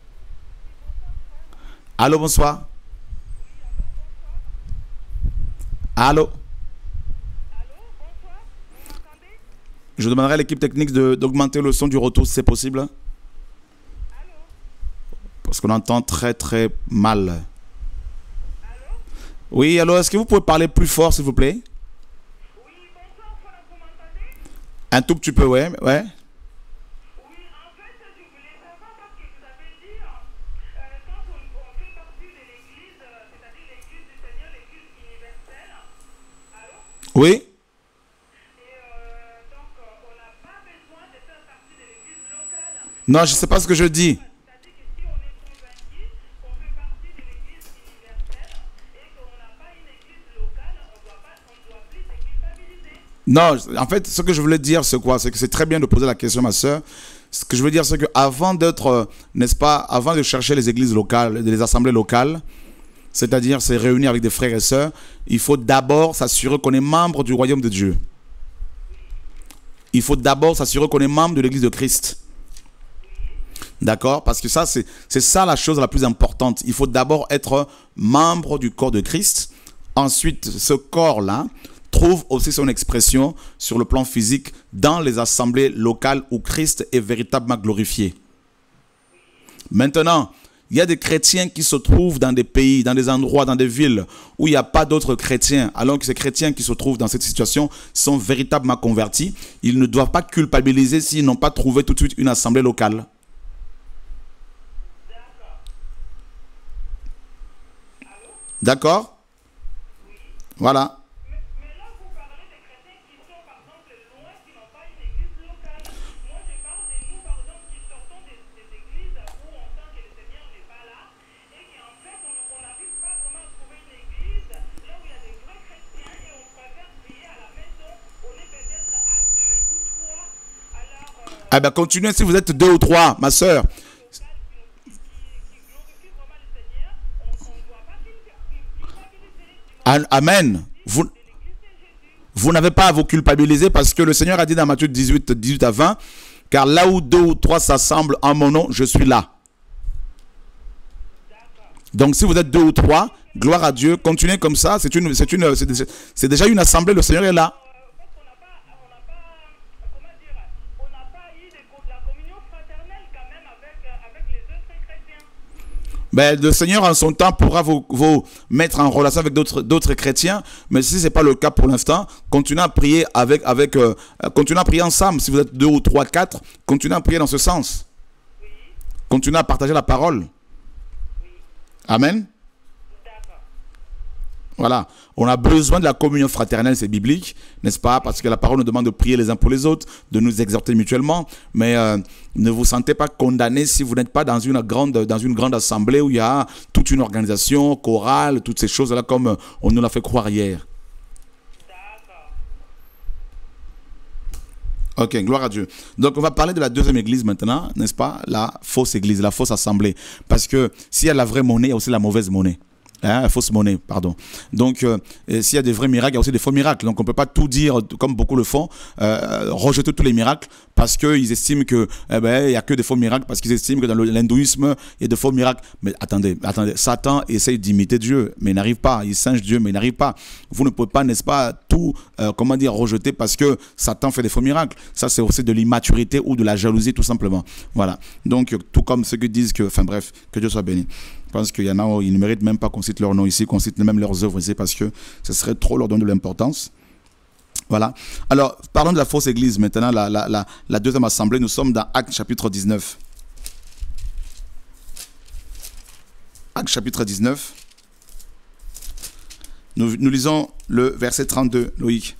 Allô, bonsoir. Allô. Je demanderai à l'équipe technique d'augmenter le son du retour si c'est possible. Parce qu'on entend très très mal. Allô? Oui, alors est-ce que vous pouvez parler plus fort s'il vous plaît? Oui, bonsoir, vous m'entendez? Un tout petit peu, ouais. ouais. Oui, en fait, je voulais savoir parce que vous avez dit, euh, quand on, on fait partie de l'église, euh, c'est-à-dire l'église du Seigneur, l'église universelle. Allô? Oui. Et euh, donc, euh, on n'a pas besoin de faire partie de l'église locale. Non, je ne sais pas ce que je dis. Non, en fait, ce que je voulais dire, c'est quoi? C'est que c'est très bien de poser la question, ma soeur. Ce que je veux dire, c'est qu'avant d'être, euh, n'est-ce pas, avant de chercher les églises locales, les assemblées locales, c'est-à-dire se réunir avec des frères et sœurs, il faut d'abord s'assurer qu'on est membre du royaume de Dieu. Il faut d'abord s'assurer qu'on est membre de l'église de Christ. D'accord? Parce que ça, c'est ça la chose la plus importante. Il faut d'abord être membre du corps de Christ. Ensuite, ce corps-là trouve aussi son expression sur le plan physique dans les assemblées locales où Christ est véritablement glorifié. Maintenant, il y a des chrétiens qui se trouvent dans des pays, dans des endroits, dans des villes où il n'y a pas d'autres chrétiens, alors que ces chrétiens qui se trouvent dans cette situation sont véritablement convertis. Ils ne doivent pas culpabiliser s'ils n'ont pas trouvé tout de suite une assemblée locale. D'accord? Voilà. Ah ben continuez si vous êtes deux ou trois, ma soeur. Amen. Vous, vous n'avez pas à vous culpabiliser parce que le Seigneur a dit dans Matthieu dix-huit, dix-huit à vingt, car là où deux ou trois s'assemblent en mon nom, je suis là. Donc si vous êtes deux ou trois, gloire à Dieu, continuez comme ça, c'est une, c'est une, c'est déjà une assemblée, le Seigneur est là. Ben, le Seigneur en son temps pourra vous, vous mettre en relation avec d'autres d'autres chrétiens, mais si ce n'est pas le cas pour l'instant, continuez à prier avec, avec euh, continuez à prier ensemble. Si vous êtes deux ou trois, quatre, continuez à prier dans ce sens. Oui. Continuez à partager la parole. Oui. Amen. Voilà, on a besoin de la communion fraternelle, c'est biblique, n'est-ce pas? Parce que la parole nous demande de prier les uns pour les autres, de nous exhorter mutuellement. Mais euh, ne vous sentez pas condamné si vous n'êtes pas dans une grande, dans une grande assemblée où il y a toute une organisation, chorale, toutes ces choses-là comme on nous l'a fait croire hier. Ok, gloire à Dieu. Donc on va parler de la deuxième église maintenant, n'est-ce pas? La fausse église, la fausse assemblée. Parce que s'il y a la vraie monnaie, il y a aussi la mauvaise monnaie. Hein, fausse monnaie, pardon. Donc, euh, s'il y a des vrais miracles, il y a aussi des faux miracles. Donc, on ne peut pas tout dire comme beaucoup le font, euh, rejeter tous les miracles parce qu'ils estiment qu'il eh ben, n'y a que des faux miracles, parce qu'ils estiment que dans l'hindouisme, il y a de faux miracles. Mais attendez, attendez, Satan essaye d'imiter Dieu, mais il n'arrive pas. Il singe Dieu, mais il n'arrive pas. Vous ne pouvez pas, n'est-ce pas, tout, euh, comment dire, rejeter parce que Satan fait des faux miracles. Ça, c'est aussi de l'immaturité ou de la jalousie, tout simplement. Voilà. Donc, tout comme ceux qui disent que, enfin bref, que Dieu soit béni. Je pense qu'il y en a, ils ne méritent même pas qu'on cite leur nom ici, qu'on cite même leurs œuvres ici, parce que ce serait trop leur donner de l'importance. Voilà. Alors, parlons de la fausse église maintenant, la, la, la, la deuxième assemblée. Nous sommes dans Actes chapitre dix-neuf. Actes chapitre dix-neuf. Nous, nous lisons le verset trente-deux, Loïc.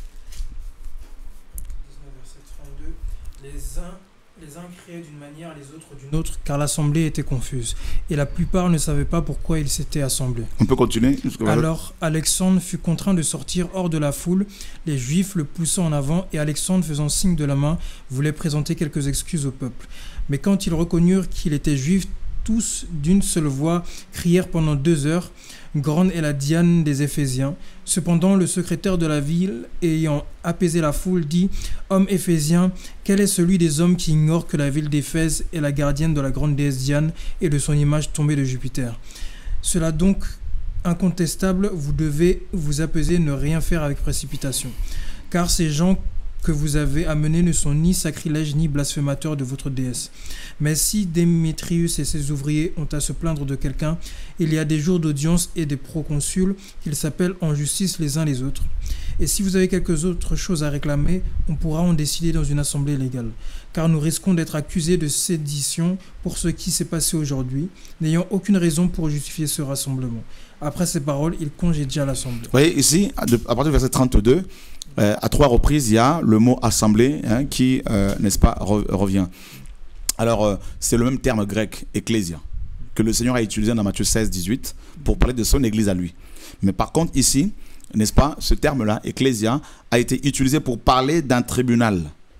Verset trente-deux. Les uns Les uns criaient d'une manière, les autres d'une autre, car l'assemblée était confuse. Et la plupart ne savaient pas pourquoi ils s'étaient assemblés. On peut continuer. Alors Alexandre fut contraint de sortir hors de la foule, les Juifs le poussant en avant, et Alexandre, faisant signe de la main, voulait présenter quelques excuses au peuple. Mais quand ils reconnurent qu'il était juif, tous d'une seule voix crièrent pendant deux heures, grande est la Diane des Éphésiens. Cependant, le secrétaire de la ville, ayant apaisé la foule, dit « Homme éphésien, quel est celui des hommes qui ignore que la ville d'Éphèse est la gardienne de la grande déesse Diane et de son image tombée de Jupiter? Cela donc incontestable, vous devez vous apaiser, ne rien faire avec précipitation. Car ces gens que vous avez amenés ne sont ni sacrilèges ni blasphémateurs de votre déesse. Mais si Démétrius et ses ouvriers ont à se plaindre de quelqu'un, il y a des jours d'audience et des proconsuls qu'ils s'appellent en justice les uns les autres. Et si vous avez quelques autres choses à réclamer, on pourra en décider dans une assemblée légale. Car nous risquons d'être accusés de sédition pour ce qui s'est passé aujourd'hui, n'ayant aucune raison pour justifier ce rassemblement. » Après ces paroles, il congédia l'assemblée. Vous voyez ici, à partir du verset trente-deux, Euh, à trois reprises, il y a le mot assemblée hein, qui, euh, n'est-ce pas, re revient. Alors, euh, c'est le même terme grec, ecclésia, que le Seigneur a utilisé dans Matthieu seize, dix-huit, pour parler de son église à lui. Mais par contre, ici, n'est-ce pas, ce terme-là, ecclésia, a été utilisé pour parler d'un tribunal.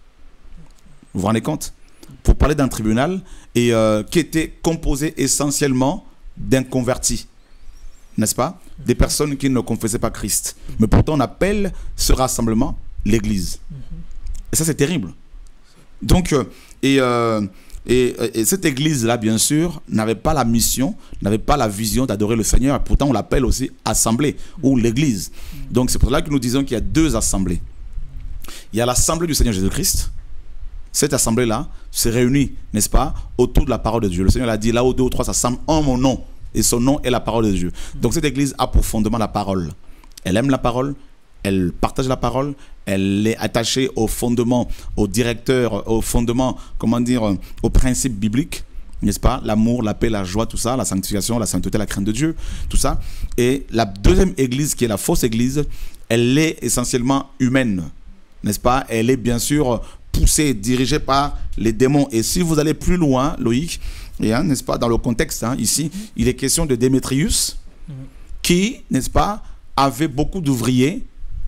Vous vous rendez compte? Pour parler d'un tribunal et euh, qui était composé essentiellement d'inconvertis. N'est-ce pas? Des personnes qui ne confessaient pas Christ. Mais pourtant, on appelle ce rassemblement l'église. Et ça, c'est terrible. Donc, euh, et, euh, et, et cette église-là, bien sûr, n'avait pas la mission, n'avait pas la vision d'adorer le Seigneur. Pourtant, on l'appelle aussi assemblée ou l'église. Donc, c'est pour cela que nous disons qu'il y a deux assemblées. Il y a l'assemblée du Seigneur Jésus-Christ. Cette assemblée-là se réunit, n'est-ce pas, autour de la parole de Dieu. Le Seigneur l'a dit, là où deux ou trois s'assemblent en mon nom. Et son nom est la parole de Dieu. Donc cette église a pour fondement la parole. Elle aime la parole, elle partage la parole, elle est attachée au fondement, au directeur, au fondement, comment dire, aux principes bibliques, n'est-ce pas? L'amour, la paix, la joie, tout ça, la sanctification, la sainteté, la crainte de Dieu, tout ça. Et la deuxième église, qui est la fausse église, elle est essentiellement humaine, n'est-ce pas? Elle est bien sûr poussée, dirigée par les démons. Et si vous allez plus loin, Loïc, et hein, n'est-ce pas, dans le contexte, hein, ici, il est question de Démétrius, mmh. qui, n'est-ce pas, avait beaucoup d'ouvriers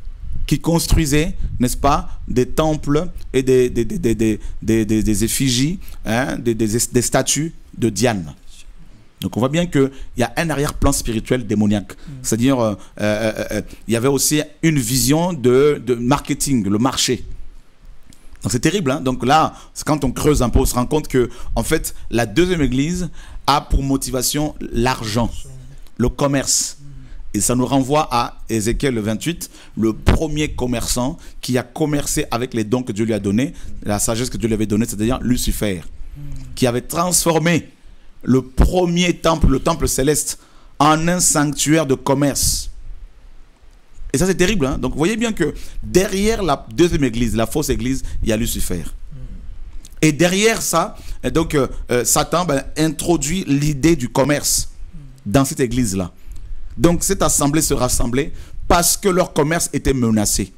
qui construisaient, n'est-ce pas, des temples et des, des, des, des, des, des, des, des effigies, hein, des, des, des statues de Diane. Donc on voit bien qu'il y a un arrière-plan spirituel démoniaque. Mmh. C'est-à-dire, euh, euh, euh, il y avait aussi une vision de, de marketing, le marché. Donc c'est terrible, hein? Donc là, quand on creuse un peu, on se rend compte que, en fait, la deuxième église a pour motivation l'argent, le commerce. Et ça nous renvoie à Ézéchiel vingt-huit, le premier commerçant qui a commercé avec les dons que Dieu lui a donnés, la sagesse que Dieu lui avait donnée, c'est-à-dire Lucifer, qui avait transformé le premier temple, le temple céleste, en un sanctuaire de commerce. Et ça, c'est terrible. Hein? Donc, vous voyez bien que derrière la deuxième église, la fausse église, il y a Lucifer. Et derrière ça, donc, euh, euh, Satan ben, introduit l'idée du commerce dans cette église-là. Donc cette assemblée se rassemblait parce que leur commerce était menacé.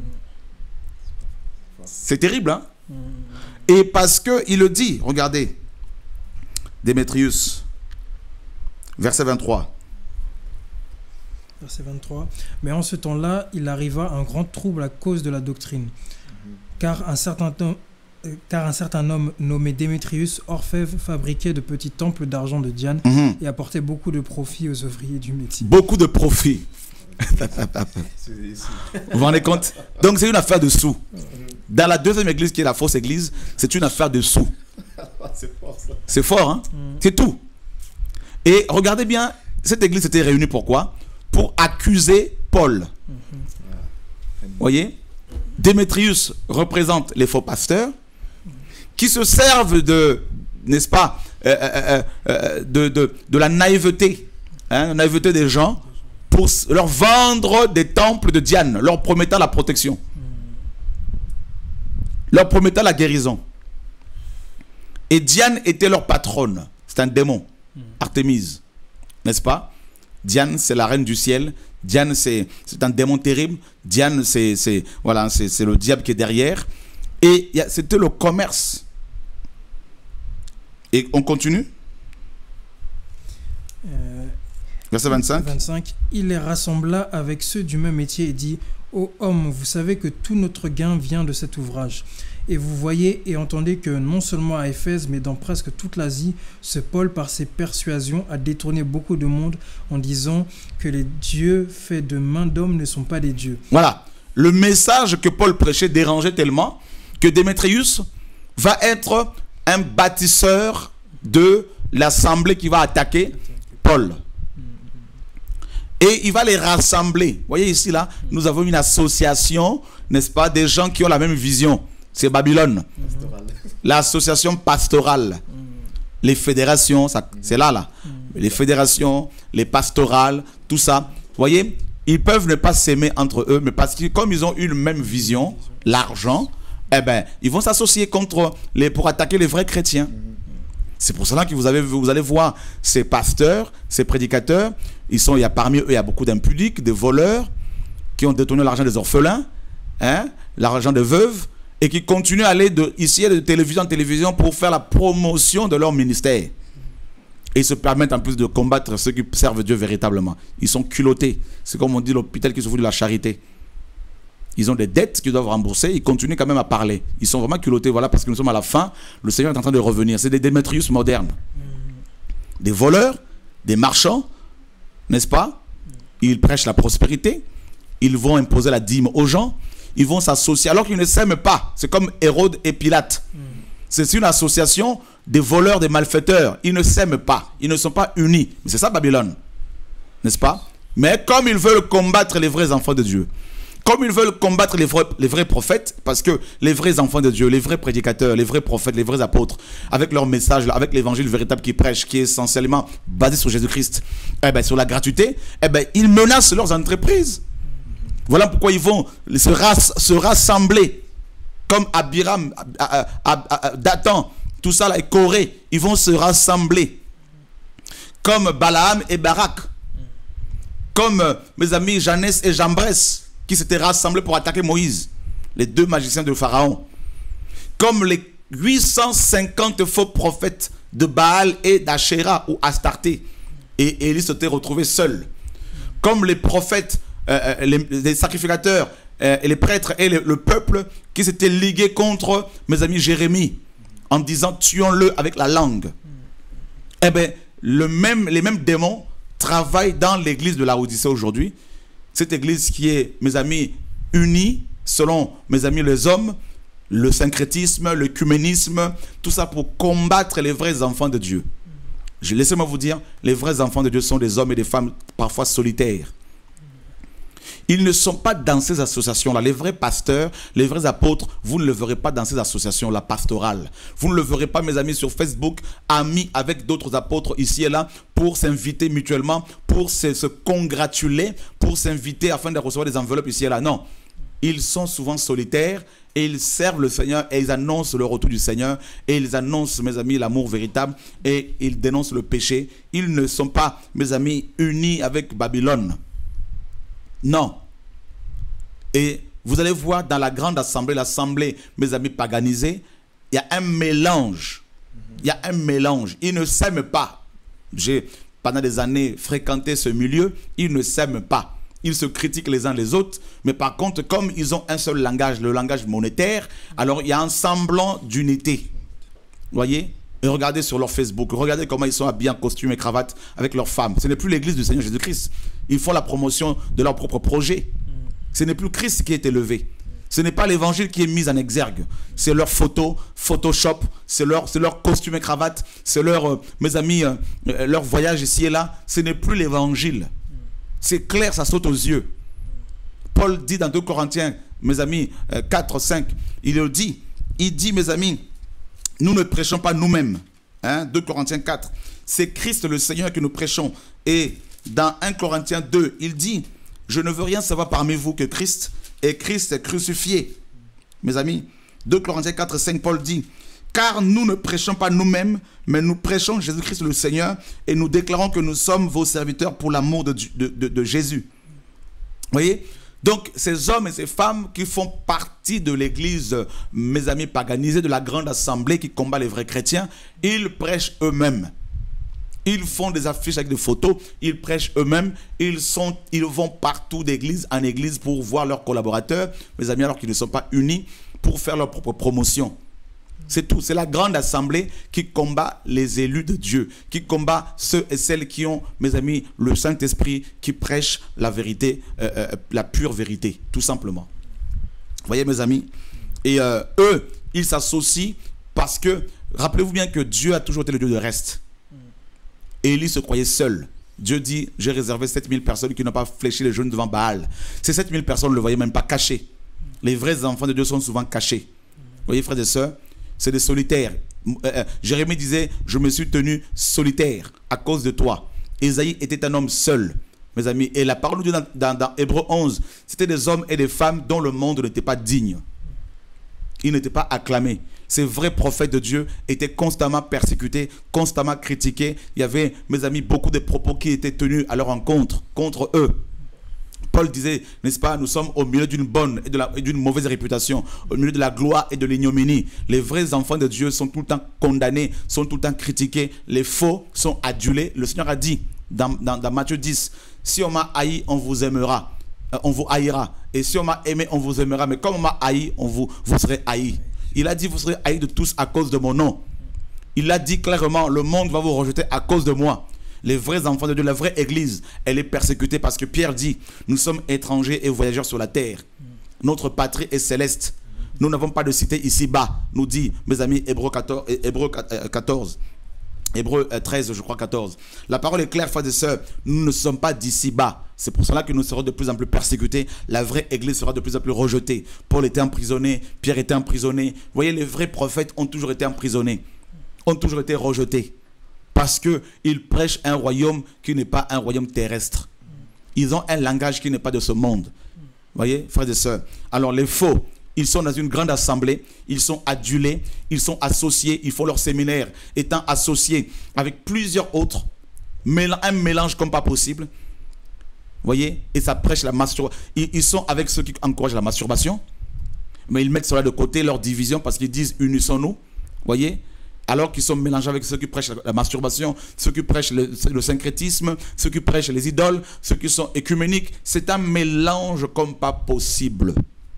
C'est terrible, hein? Et parce qu'il le dit, regardez, Démétrius, verset vingt-trois. Verset vingt-trois. Mais en ce temps-là, il arriva un grand trouble à cause de la doctrine. Car un certain, euh, car un certain homme nommé Démétrius, orfèvre, fabriquait de petits temples d'argent de Diane Mm-hmm. et apportait beaucoup de profit aux ouvriers du métier. Beaucoup de profit. Vous vous rendez compte? Donc c'est une affaire de sous. Dans la deuxième église qui est la fausse église, c'est une affaire de sous. C'est fort, hein? C'est tout. Et regardez bien, cette église s'était réunie pourquoi? Pour accuser Paul. Vous voyez? Démétrius représente les faux pasteurs qui se servent de, n'est-ce pas, euh, euh, euh, de, de, de la naïveté, hein, la naïveté des gens pour leur vendre des temples de Diane, leur promettant la protection, leur promettant la guérison. Et Diane était leur patronne. C'est un démon, Artémise, n'est-ce pas? Diane, c'est la reine du ciel. Diane, c'est un démon terrible. Diane, c'est voilà, c'est le diable qui est derrière. Et c'était le commerce. Et on continue. Euh, Verset vingt-cinq. vingt-cinq. Il les rassembla avec ceux du même métier et dit: Ô homme, vous savez que tout notre gain vient de cet ouvrage. Et vous voyez et entendez que non seulement à Éphèse, mais dans presque toute l'Asie, ce Paul, par ses persuasions, a détourné beaucoup de monde en disant que les dieux faits de main d'homme ne sont pas des dieux. Voilà. Le message que Paul prêchait dérangeait tellement que Démétrius va être un bâtisseur de l'assemblée qui va attaquer Paul. Et il va les rassembler. Vous voyez ici, là, nous avons une association, n'est-ce pas, des gens qui ont la même vision. C'est Babylone. L'association pastorale. Les fédérations, c'est là, là. Les fédérations, les pastorales, tout ça. Vous voyez, ils peuvent ne pas s'aimer entre eux, mais parce que comme ils ont une même vision, l'argent, eh ben, ils vont s'associer contre les, pour attaquer les vrais chrétiens. C'est pour cela que vous, avez, vous allez voir ces pasteurs, ces prédicateurs, ils sont, il y a parmi eux, il y a beaucoup d'impudiques, des voleurs, qui ont détourné l'argent des orphelins, hein, l'argent des veuves, et qui continuent à aller de, ici de télévision en télévision pour faire la promotion de leur ministère. Et ils se permettent en plus de combattre ceux qui servent Dieu véritablement. Ils sont culottés. C'est comme on dit l'hôpital qui se fout de la charité. Ils ont des dettes qu'ils doivent rembourser. Ils continuent quand même à parler. Ils sont vraiment culottés. Voilà, parce que nous sommes à la fin. Le Seigneur est en train de revenir. C'est des Démétrius modernes. Des voleurs, des marchands, n'est-ce pas? Ils prêchent la prospérité. Ils vont imposer la dîme aux gens. Ils vont s'associer alors qu'ils ne s'aiment pas. C'est comme Hérode et Pilate. C'est une association des voleurs, des malfaiteurs. Ils ne s'aiment pas. Ils ne sont pas unis. Mais c'est ça Babylone. N'est-ce pas? Mais comme ils veulent combattre les vrais enfants de Dieu, comme ils veulent combattre les vrais, les vrais prophètes, parce que les vrais enfants de Dieu, les vrais prédicateurs, les vrais prophètes, les vrais apôtres, avec leur message, avec l'évangile véritable qu'ils prêchent, qui est essentiellement basé sur Jésus-Christ, eh ben, sur la gratuité, eh ben, ils menacent leurs entreprises. Voilà pourquoi ils vont se, rass se rassembler, comme Abiram, Dathan, tout ça là, et Corée, ils vont se rassembler, comme Balaam et Barak, comme euh, mes amis Janès et Jambres, qui s'étaient rassemblés pour attaquer Moïse, les deux magiciens de Pharaon, comme les huit cent cinquante faux prophètes de Baal et d'Ashéra ou Astarté, et Élie s'était retrouvé seul, comme les prophètes, euh, les, les sacrificateurs euh, et les prêtres et le, le peuple qui s'étaient ligués contre mes amis Jérémie en disant tuons-le avec la langue. Eh bien, le même, les mêmes démons travaillent dans l'église de Laodicée aujourd'hui. Cette église qui est, mes amis, unie selon mes amis les hommes, le syncrétisme, l'œcuménisme, tout ça pour combattre les vrais enfants de Dieu. Laissez-moi vous dire, les vrais enfants de Dieu sont des hommes et des femmes parfois solitaires. Ils ne sont pas dans ces associations-là. Les vrais pasteurs, les vrais apôtres, vous ne le verrez pas dans ces associations-là pastorales. Vous ne le verrez pas, mes amis, sur Facebook, amis avec d'autres apôtres ici et là, pour s'inviter mutuellement, pour se, se congratuler, pour s'inviter afin de recevoir des enveloppes ici et là. Non. Ils sont souvent solitaires et ils servent le Seigneur et ils annoncent le retour du Seigneur et ils annoncent, mes amis, l'amour véritable et ils dénoncent le péché. Ils ne sont pas, mes amis, unis avec Babylone. Non. Et vous allez voir dans la grande assemblée, l'assemblée, mes amis, paganisée, il y a un mélange. Il y a un mélange. Ils ne s'aiment pas. J'ai, pendant des années, fréquenté ce milieu. Ils ne s'aiment pas. Ils se critiquent les uns les autres. Mais par contre, comme ils ont un seul langage, le langage monétaire, alors il y a un semblant d'unité. Vous voyez? Et regardez sur leur Facebook. Regardez comment ils sont habillés en costume et cravate avec leurs femmes. Ce n'est plus l'église du Seigneur Jésus-Christ. Ils font la promotion de leur propre projet. Ce n'est plus Christ qui est élevé. Ce n'est pas l'évangile qui est mis en exergue. C'est leur photo, Photoshop, c'est leur, c'est leur costume et cravate, c'est leur, euh, mes amis, euh, leur voyage ici et là. Ce n'est plus l'évangile. C'est clair, ça saute aux yeux. Paul dit dans deux Corinthiens, mes amis, euh, quatre, cinq, il le dit, il dit, mes amis, nous ne prêchons pas nous-mêmes. Hein, deux Corinthiens quatre, c'est Christ le Seigneur que nous prêchons. Et dans un Corinthiens deux, il dit, je ne veux rien savoir parmi vous que Christ et Christ est crucifié. Mes amis, deux Corinthiens quatre, cinq, Paul dit, car nous ne prêchons pas nous-mêmes, mais nous prêchons Jésus-Christ le Seigneur et nous déclarons que nous sommes vos serviteurs pour l'amour de, de, de, de Jésus. Vous voyez? Donc, ces hommes et ces femmes qui font partie de l'église, mes amis, paganisée, de la grande assemblée qui combat les vrais chrétiens, ils prêchent eux-mêmes. Ils font des affiches avec des photos, ils prêchent eux-mêmes, ils, sont, ils vont partout d'église en église pour voir leurs collaborateurs, mes amis, alors qu'ils ne sont pas unis, pour faire leur propre promotion. C'est tout. C'est la grande assemblée qui combat les élus de Dieu, qui combat ceux et celles qui ont, mes amis, le Saint-Esprit, qui prêchent la vérité, euh, euh, la pure vérité, tout simplement. Vous voyez, mes amis? Et euh, eux, ils s'associent parce que, rappelez-vous bien que Dieu a toujours été le Dieu de reste. Élie se croyait seul. Dieu dit, j'ai réservé sept mille personnes qui n'ont pas fléchi les genoux devant Baal. Ces sept mille personnes ne le voyaient même pas caché. Les vrais enfants de Dieu sont souvent cachés. Vous voyez, frères et sœurs, c'est des solitaires. Euh, Jérémie disait, je me suis tenu solitaire à cause de toi. Ésaïe était un homme seul, mes amis. Et la parole de Dieu dans, dans, dans Hébreux onze, c'était des hommes et des femmes dont le monde n'était pas digne. Ils n'étaient pas acclamés. Ces vrais prophètes de Dieu étaient constamment persécutés, constamment critiqués. Il y avait, mes amis, beaucoup de propos qui étaient tenus à leur encontre, contre eux. Paul disait, n'est-ce pas, nous sommes au milieu d'une bonne et d'une mauvaise réputation, au milieu de la gloire et de l'ignominie. Les vrais enfants de Dieu sont tout le temps condamnés, sont tout le temps critiqués. Les faux sont adulés. Le Seigneur a dit dans, dans, dans Matthieu dix, si on m'a haï, on vous aimera, euh, on vous haïra. Et si on m'a aimé, on vous aimera. Mais comme on m'a haï, on vous, vous serez haï. Il a dit, vous serez haïs de tous à cause de mon nom. Il a dit clairement, le monde va vous rejeter à cause de moi. Les vrais enfants de Dieu, la vraie église, elle est persécutée parce que Pierre dit, nous sommes étrangers et voyageurs sur la terre. Notre patrie est céleste. Nous n'avons pas de cité ici-bas, nous dit, mes amis, Hébreux quatorze, Hébreux quatorze, Hébreux treize, je crois, quatorze. La parole est claire, frères et sœurs, nous ne sommes pas d'ici-bas. C'est pour cela que nous serons de plus en plus persécutés. La vraie église sera de plus en plus rejetée. Paul était emprisonné, Pierre était emprisonné. Vous voyez, les vrais prophètes ont toujours été emprisonnés, ont toujours été rejetés. Parce qu'ils prêchent un royaume qui n'est pas un royaume terrestre. Ils ont un langage qui n'est pas de ce monde. Vous voyez, frères et sœurs. Alors les faux, ils sont dans une grande assemblée, ils sont adulés, ils sont associés, ils font leur séminaire, étant associés avec plusieurs autres, un mélange comme pas possible. Vous voyez, et ça prêche la masturbation. Ils, ils sont avec ceux qui encouragent la masturbation, mais ils mettent cela de côté, leur division, parce qu'ils disent unissons-nous. Vous voyez, alors qu'ils sont mélangés avec ceux qui prêchent la masturbation, ceux qui prêchent le, le syncrétisme, ceux qui prêchent les idoles, ceux qui sont écuméniques. C'est un mélange comme pas possible.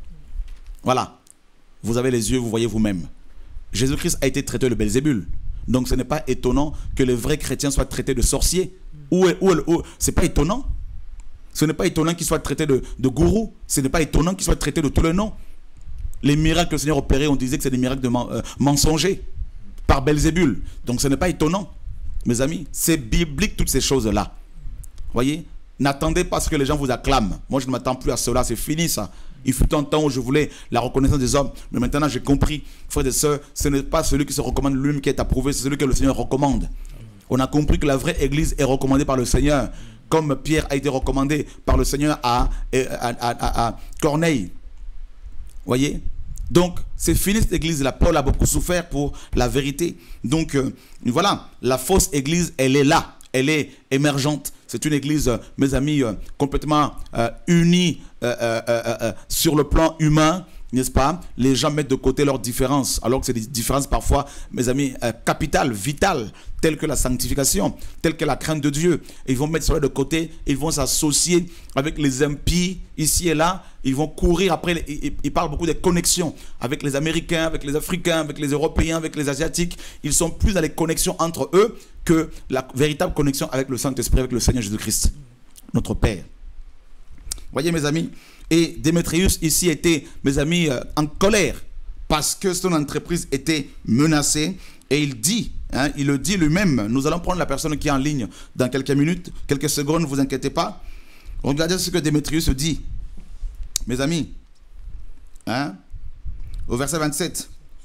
Voilà. Vous avez les yeux, vous voyez vous-même. Jésus-Christ a été traité de Belzébul. Donc ce n'est pas étonnant que les vrais chrétiens soient traités de sorciers. Où est, où est, où, c'est pas étonnant. Ce n'est pas étonnant qu'ils soient traités de, de gourous. Ce n'est pas étonnant qu'ils soient traités de tous les noms. Les miracles que le Seigneur opérait, on disait que c'est des miracles de euh, mensongers. Par Belzébul. Donc ce n'est pas étonnant, mes amis. C'est biblique toutes ces choses-là. Voyez, n'attendez pas à ce que les gens vous acclament. Moi je ne m'attends plus à cela, c'est fini ça. Il fut un temps où je voulais la reconnaissance des hommes, mais maintenant j'ai compris, frères et sœurs, ce n'est pas celui qui se recommande lui-même qui est approuvé, c'est celui que le Seigneur recommande. On a compris que la vraie église est recommandée par le Seigneur, comme Pierre a été recommandé par le Seigneur à, à, à, à, à Corneille. Voyez, Donc, c'est fini cette église-là. Paul a beaucoup souffert pour la vérité. Donc, euh, voilà, la fausse église, elle est là. Elle est émergente. C'est une église, euh, mes amis, euh, complètement euh, unie euh, euh, euh, euh, sur le plan humain, n'est-ce pas? Les gens mettent de côté leurs différences, alors que c'est des différences parfois, mes amis, euh, capitales, vitales, telles que la sanctification, telles que la crainte de Dieu. Et ils vont mettre cela de côté, ils vont s'associer avec les impies ici et là, ils vont courir après, les, ils, ils parlent beaucoup des connexions avec les Américains, avec les Africains, avec les Européens, avec les Asiatiques. Ils sont plus dans les connexions entre eux que la véritable connexion avec le Saint-Esprit, avec le Seigneur Jésus-Christ, notre Père. Voyez mes amis, et Démétrius ici était, mes amis, euh, en colère parce que son entreprise était menacée. Et il dit, hein, il le dit lui-même, nous allons prendre la personne qui est en ligne dans quelques minutes, quelques secondes, ne vous inquiétez pas. Regardez ce que Démétrius dit, mes amis, hein, au verset vingt-sept.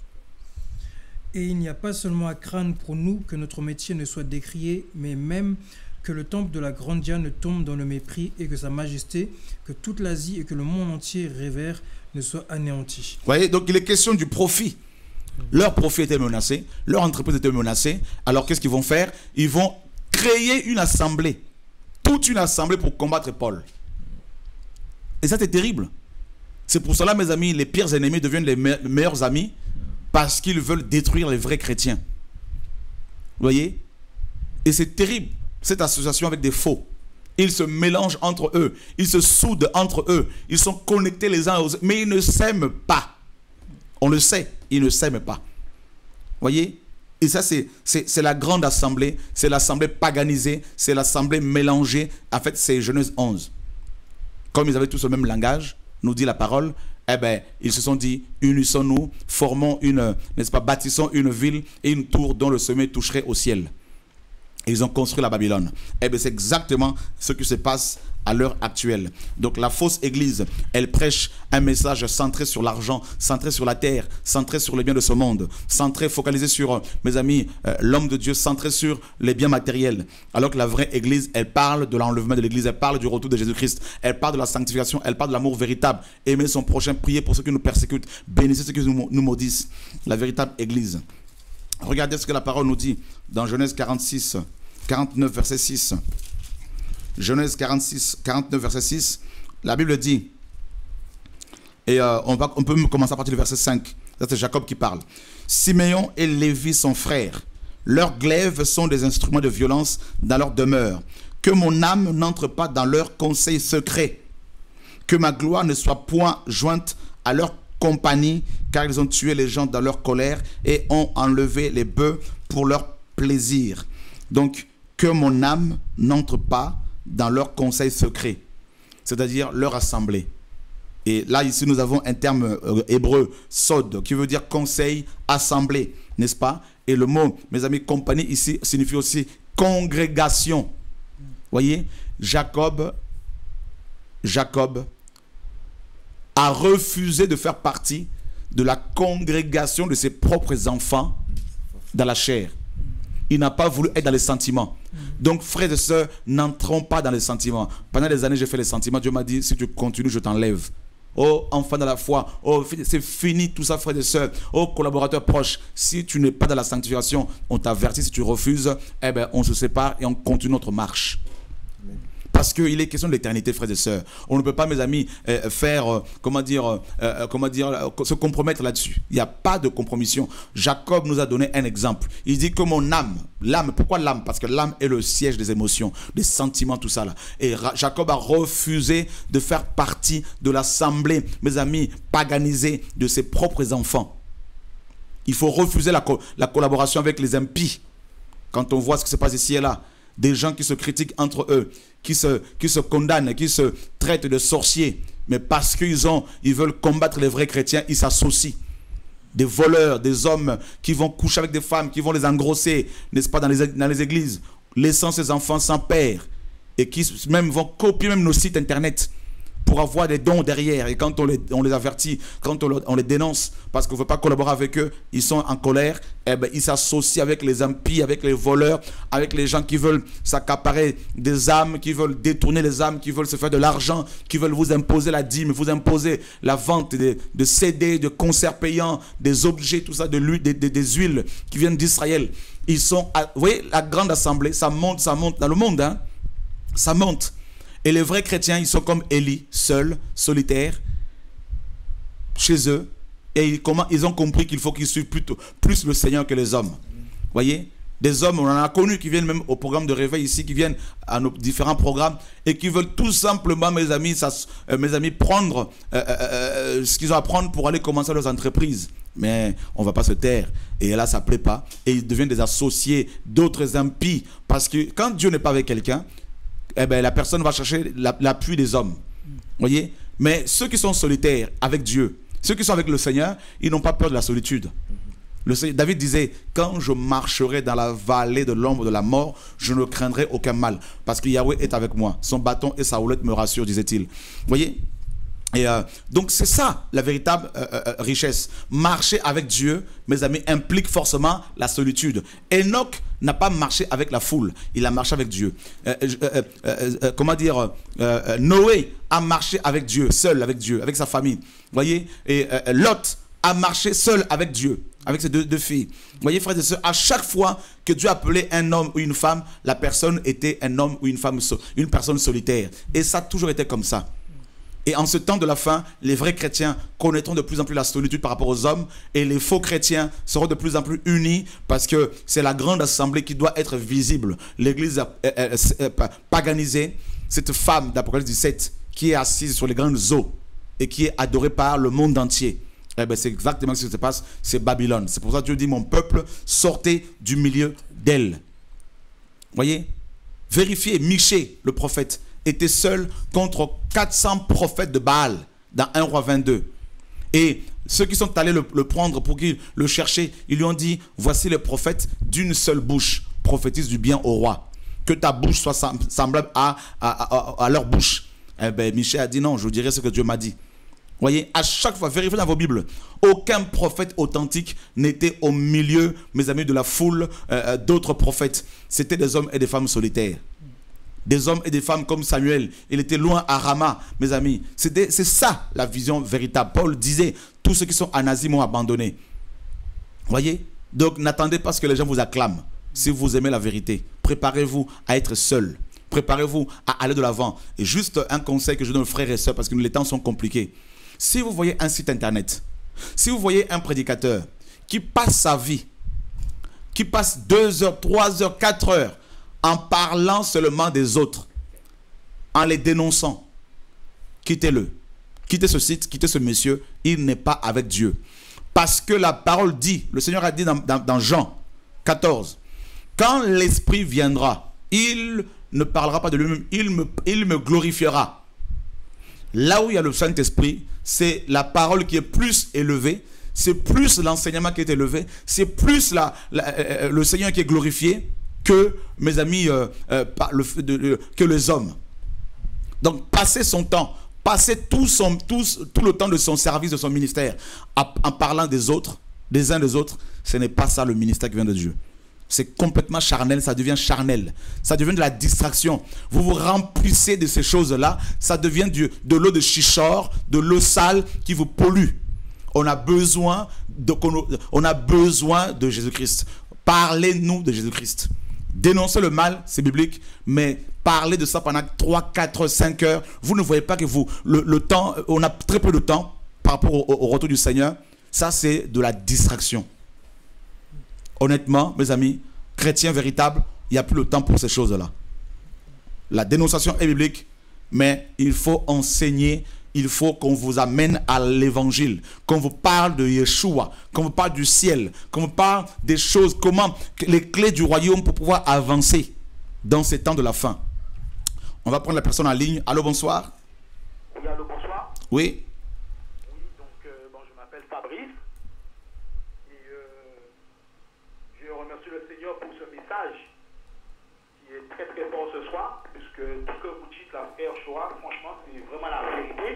Et il n'y a pas seulement à craindre pour nous que notre métier ne soit décrié, mais même que le temple de la grande Diane tombe dans le mépris et que sa majesté, que toute l'Asie et que le monde entier révère ne soient anéantis. Vous voyez, donc il est question du profit. Leur profit était menacé, leur entreprise était menacée. Alors qu'est-ce qu'ils vont faire? Ils vont créer une assemblée, toute une assemblée pour combattre Paul. Et ça c'est terrible. C'est pour cela, mes amis, les pires ennemis deviennent les me meilleurs amis parce qu'ils veulent détruire les vrais chrétiens. Vous voyez? Et c'est terrible, cette association avec des faux. Ils se mélangent entre eux, ils se soudent entre eux, ils sont connectés les uns aux autres, mais ils ne s'aiment pas. On le sait, ils ne s'aiment pas. Voyez? Et ça, c'est la grande assemblée, c'est l'assemblée paganisée, c'est l'assemblée mélangée. En fait, c'est Genèse onze. Comme ils avaient tous le même langage, nous dit la parole, eh bien, ils se sont dit, unissons-nous, formons une, n'est-ce pas, bâtissons une ville et une tour dont le sommet toucherait au ciel. Et ils ont construit la Babylone. Eh bien, c'est exactement ce qui se passe à l'heure actuelle. Donc, la fausse église, elle prêche un message centré sur l'argent, centré sur la terre, centré sur les biens de ce monde, centré, focalisé sur, mes amis, euh, l'homme de Dieu, centré sur les biens matériels. Alors que la vraie église, elle parle de l'enlèvement de l'église, elle parle du retour de Jésus-Christ, elle parle de la sanctification, elle parle de l'amour véritable. Aimer son prochain, prier pour ceux qui nous persécutent, bénissez ceux qui nous, nous maudissent. La véritable église. Regardez ce que la parole nous dit dans Genèse quarante-six, quarante-neuf, verset six. Genèse quarante-six, quarante-neuf, verset six. La Bible dit, et euh, on, va, on peut commencer à partir du verset cinq. C'est Jacob qui parle. Siméon et Lévi sont frères. Leurs glaives sont des instruments de violence dans leur demeure. Que mon âme n'entre pas dans leur conseil secret. Que ma gloire ne soit point jointe à leur compagnie, car ils ont tué les gens dans leur colère et ont enlevé les bœufs pour leur plaisir. Donc, que mon âme n'entre pas dans leur conseil secret, c'est-à-dire leur assemblée. Et là, ici, nous avons un terme euh, hébreu, sod, qui veut dire conseil, assemblée, n'est-ce pas? Et le mot, mes amis, compagnie, ici, signifie aussi congrégation. Voyez, Jacob, Jacob a refusé de faire partie de la congrégation de ses propres enfants dans la chair. Il n'a pas voulu être dans les sentiments. Donc, frères et sœurs, n'entrons pas dans les sentiments. Pendant des années, j'ai fait les sentiments. Dieu m'a dit, si tu continues, je t'enlève. Oh, enfant de la foi. Oh, c'est fini tout ça, frères et sœurs. Oh, collaborateurs proches. Si tu n'es pas dans la sanctification, on t'avertit. Si tu refuses, eh ben, on se sépare et on continue notre marche. Amen. Parce qu'il est question de l'éternité, frères et sœurs. On ne peut pas, mes amis, euh, faire, euh, comment dire, euh, comment dire, euh, se compromettre là-dessus. Il n'y a pas de compromission. Jacob nous a donné un exemple. Il dit que mon âme, l'âme, pourquoi l'âme? Parce que l'âme est le siège des émotions, des sentiments, tout ça là. Et Jacob a refusé de faire partie de l'assemblée, mes amis, paganisée de ses propres enfants. Il faut refuser la, co la collaboration avec les impies. Quand on voit ce qui se passe ici et là, des gens qui se critiquent entre eux, qui se, qui se condamnent, qui se traitent de sorciers, mais parce qu'ils ont, ils veulent combattre les vrais chrétiens, ils s'associent. Des voleurs, des hommes qui vont coucher avec des femmes, qui vont les engrosser, n'est-ce pas, dans les, dans les églises, laissant ces enfants sans père, et qui même vont copier même nos sites internet pour pour avoir des dons derrière. Et quand on les, on les avertit, quand on, on les dénonce, parce qu'on ne veut pas collaborer avec eux, ils sont en colère, eh ben, ils s'associent avec les impies, avec les voleurs, avec les gens qui veulent s'accaparer des âmes, qui veulent détourner les âmes, qui veulent se faire de l'argent, qui veulent vous imposer la dîme, vous imposer la vente de, de C D, de concerts payants, des objets, tout ça, de l'huile, des, des, des huiles qui viennent d'Israël. Ils sont, à, vous voyez, la grande assemblée, ça monte, ça monte dans le monde, hein, ça monte. Et les vrais chrétiens, ils sont comme Élie, seuls, solitaires, chez eux. Et ils, comment, ils ont compris qu'il faut qu'ils suivent plutôt, plus le Seigneur que les hommes. Vous voyez? Des hommes, on en a connu qui viennent même au programme de réveil ici, qui viennent à nos différents programmes et qui veulent tout simplement, mes amis, ça, euh, mes amis, prendre euh, euh, ce qu'ils ont à prendre pour aller commencer leurs entreprises. Mais on ne va pas se taire. Et là, ça ne plaît pas. Et ils deviennent des associés d'autres impies. Parce que quand Dieu n'est pas avec quelqu'un, eh ben, la personne va chercher l'appui des hommes. Vous voyez? Mais ceux qui sont solitaires avec Dieu, ceux qui sont avec le Seigneur, ils n'ont pas peur de la solitude. Le Seigneur, David disait, quand je marcherai dans la vallée de l'ombre de la mort, je ne craindrai aucun mal. Parce que Yahweh est avec moi. Son bâton et sa houlette me rassurent, disait-il. Vous voyez? Et euh, donc c'est ça la véritable euh, euh, richesse. Marcher avec Dieu, mes amis, implique forcément la solitude. Enoch n'a pas marché avec la foule, il a marché avec Dieu. Euh, euh, euh, euh, comment dire, euh, euh, Noé a marché avec Dieu, seul avec Dieu, avec sa famille. Vous voyez? Et euh, Lot a marché seul avec Dieu, avec ses deux, deux filles. Vous voyez, frères et sœurs, à chaque fois que Dieu appelait un homme ou une femme, la personne était un homme ou une femme, une personne solitaire. Et ça a toujours été comme ça. Et en ce temps de la fin, les vrais chrétiens connaîtront de plus en plus la solitude par rapport aux hommes et les faux chrétiens seront de plus en plus unis parce que c'est la grande assemblée qui doit être visible. L'église paganisée, cette femme d'Apocalypse dix-sept qui est assise sur les grandes eaux et qui est adorée par le monde entier. Eh ben c'est exactement ce qui se passe, c'est Babylone. C'est pour ça que Dieu dit, mon peuple, sortez du milieu d'elle. Voyez? Vérifiez, Michée, le prophète, était seul contre quatre cents prophètes de Baal dans un roi vingt-deux. Et ceux qui sont allés le, le prendre pour qu'ils le cherchaient, ils lui ont dit, voici les prophètes d'une seule bouche, prophétise du bien au roi. Que ta bouche soit semblable à, à, à, à leur bouche. Eh bien, Michée a dit non, je vous dirai ce que Dieu m'a dit. Voyez, à chaque fois, vérifiez dans vos Bibles, aucun prophète authentique n'était au milieu, mes amis, de la foule euh, d'autres prophètes. C'était des hommes et des femmes solitaires. Des hommes et des femmes comme Samuel. Il était loin à Rama, mes amis. C'est ça la vision véritable. Paul disait, tous ceux qui sont en Asie m'ont abandonné. Voyez? Donc n'attendez pas ce que les gens vous acclament. Si vous aimez la vérité, préparez-vous à être seul. Préparez-vous à aller de l'avant. Et juste un conseil que je donne aux frères et sœurs, parce que les temps sont compliqués. Si vous voyez un site internet, si vous voyez un prédicateur qui passe sa vie, qui passe deux heures, trois heures, quatre heures, en parlant seulement des autres, en les dénonçant, quittez-le. Quittez ce site, quittez ce monsieur, il n'est pas avec Dieu. Parce que la parole dit, le Seigneur a dit dans, dans, dans Jean quatorze, quand l'Esprit viendra, il ne parlera pas de lui-même, il me, il me glorifiera. Là où il y a le Saint-Esprit, c'est la parole qui est plus élevée, c'est plus l'enseignement qui est élevé, c'est plus la, la, euh, le Seigneur qui est glorifié, que, mes amis, euh, euh, le, de, de, que les hommes. Donc, passer son temps, passer tout, son, tout, tout le temps de son service, de son ministère, à, en parlant des autres, des uns des autres, ce n'est pas ça le ministère qui vient de Dieu. C'est complètement charnel, ça devient charnel. Ça devient de la distraction. Vous vous remplissez de ces choses-là, ça devient du, de l'eau de chichor, de l'eau sale qui vous pollue. On a besoin de, on a besoin de Jésus-Christ. Parlez-nous de Jésus-Christ. Dénoncer le mal, c'est biblique, mais parler de ça pendant trois, quatre, cinq heures, vous ne voyez pas que vous, le, le temps, on a très peu de temps par rapport au, au retour du Seigneur. Ça, c'est de la distraction. Honnêtement, mes amis, chrétiens véritables, il n'y a plus le temps pour ces choses-là. La dénonciation est biblique, mais il faut enseigner, il faut qu'on vous amène à l'évangile, qu'on vous parle de Yeshua, qu'on vous parle du ciel, qu'on vous parle des choses, comment, les clés du royaume pour pouvoir avancer dans ces temps de la fin. On va prendre la personne en ligne. Allô, bonsoir. Oui, allô, bonsoir. Oui. Oui, donc, euh, bon, je m'appelle Fabrice. Et euh, je remercie le Seigneur pour ce message qui est très très fort ce soir, puisque tout ce que vous dites, la frère Shoah, franchement, c'est vraiment la vérité.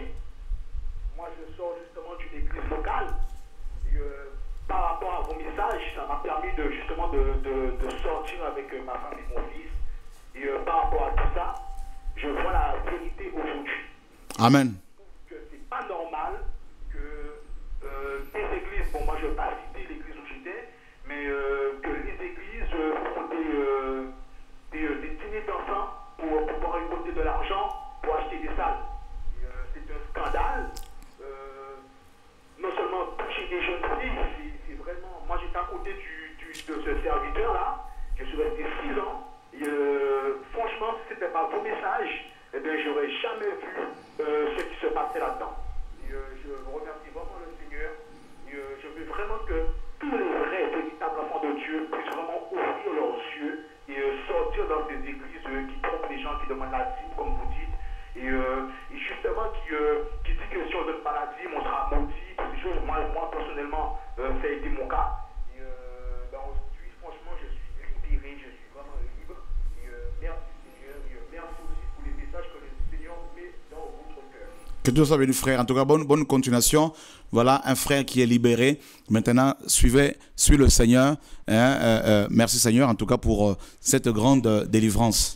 sors justement d'une église locale. Et, euh, par rapport à vos messages, ça m'a permis de, justement de, de, de sortir avec euh, ma femme et mon fils. Et euh, par rapport à tout ça, je vois la vérité aujourd'hui. Amen. Que c'est pas normal que euh, des églises, bon moi je ne vais pas citer l'église où j'étais, mais euh, que les églises euh, font des, euh, des, euh, des dîners d'enfants pour pouvoir récolter de l'argent pour acheter des salles. Et, euh, c'est un scandale. Euh, non seulement toucher des jeunes filles, c'est vraiment... Moi j'étais à côté du, du, de ce serviteur-là, je suis resté six ans. Et, euh, franchement, si ce n'était pas vos messages, eh bien, j'aurais jamais vu euh, ce qui se passait là-dedans. Et, euh, je vous remercie vraiment le Seigneur. Et, euh, je veux vraiment que tous les vrais, véritables enfants de Dieu puissent vraiment ouvrir leurs yeux et euh, sortir dans ces églises euh, qui trompent les gens, qui demandent la dîme, comme vous dites. Et, euh, et justement, qui, euh, qui dit que si on donne pas la dîme, on sera maudit. Toutes ces choses, moi, moi personnellement, euh, ça a été mon cas. Et euh, ben, aujourd'hui, franchement, je suis libéré, je suis vraiment libre. Et euh, merci Seigneur, et euh, merci aussi pour les messages que le Seigneur met dans votre cœur. Que Dieu soit béni, frère. En tout cas, bonne, bonne continuation. Voilà un frère qui est libéré. Maintenant, suivez, suivez le Seigneur. Hein, euh, euh, merci Seigneur, en tout cas, pour euh, cette grande euh, délivrance.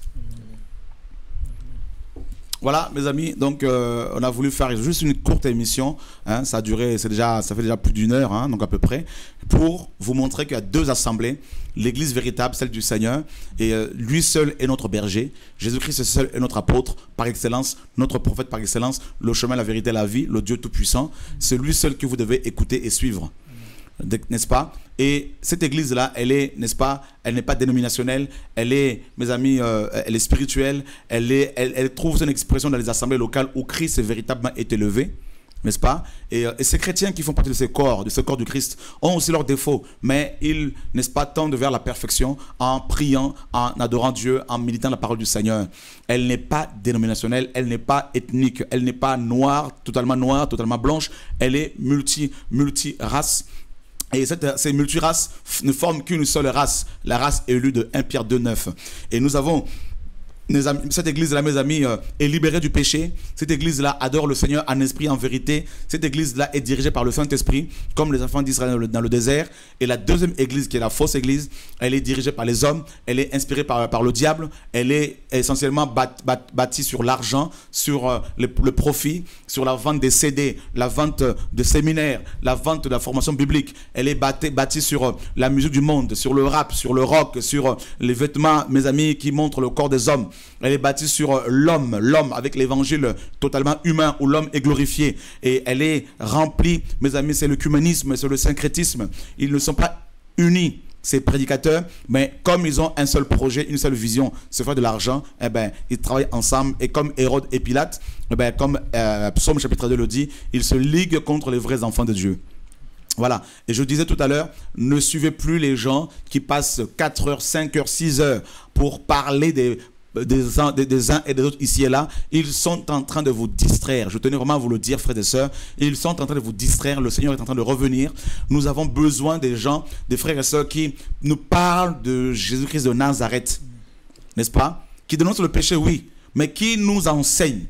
Voilà, mes amis, donc euh, on a voulu faire juste une courte émission, hein, ça a duré, c'est déjà, ça fait déjà plus d'une heure, hein, donc à peu près, pour vous montrer qu'il y a deux assemblées, l'église véritable, celle du Seigneur, et euh, lui seul est notre berger, Jésus-Christ seul est notre apôtre par excellence, notre prophète par excellence, le chemin, la vérité, la vie, le Dieu tout-puissant, c'est lui seul que vous devez écouter et suivre. N'est-ce pas? Et cette église-là, elle est, n'est-ce pas, elle n'est pas dénominationnelle, elle est, mes amis, euh, elle est spirituelle, elle, est, elle, elle trouve son expression dans les assemblées locales où Christ est véritablement est élevé, n'est-ce pas? Et, euh, et ces chrétiens qui font partie de ce corps, de ce corps du Christ, ont aussi leurs défauts, mais ils, n'est-ce pas, tendent vers la perfection en priant, en adorant Dieu, en méditant la parole du Seigneur. Elle n'est pas dénominationnelle, elle n'est pas ethnique, elle n'est pas noire, totalement noire, totalement blanche, elle est multi, multi-race. Et cette, ces multiraces ne forment qu'une seule race, la race élue de premier Pierre deux neuf. Et nous avons, mes amis, cette église-là, mes amis, euh, est libérée du péché. Cette église-là adore le Seigneur en esprit, en vérité. Cette église-là est dirigée par le Saint-Esprit, comme les enfants d'Israël dans, dans le désert. Et la deuxième église, qui est la fausse église, elle est dirigée par les hommes, elle est inspirée par, par le diable, elle est essentiellement bat, bat, bâtie sur l'argent, sur euh, le, le profit, sur la vente des C D, la vente de séminaires, la vente de la formation biblique. Elle est bâtie, bâtie sur euh, la musique du monde, sur le rap, sur le rock, sur euh, les vêtements, mes amis, qui montrent le corps des hommes. Elle est bâtie sur l'homme, l'homme avec l'évangile totalement humain où l'homme est glorifié. Et elle est remplie, mes amis, c'est l'œcuménisme, c'est le syncrétisme. Ils ne sont pas unis, ces prédicateurs, mais comme ils ont un seul projet, une seule vision, se faire de l'argent, eh ben, ils travaillent ensemble. Et comme Hérode et Pilate, eh ben, comme euh, Psaume chapitre deux le dit, ils se liguent contre les vrais enfants de Dieu. Voilà, et je disais tout à l'heure, ne suivez plus les gens qui passent quatre heures, cinq heures, six heures pour parler des... Des uns, des, des uns et des autres ici et là. Ils sont en train de vous distraire. Je tenais vraiment à vous le dire, frères et sœurs. Ils sont en train de vous distraire. Le Seigneur est en train de revenir. Nous avons besoin des gens, des frères et sœurs qui nous parlent de Jésus-Christ de Nazareth, n'est-ce pas? Qui dénoncent le péché, oui, mais qui nous enseignent.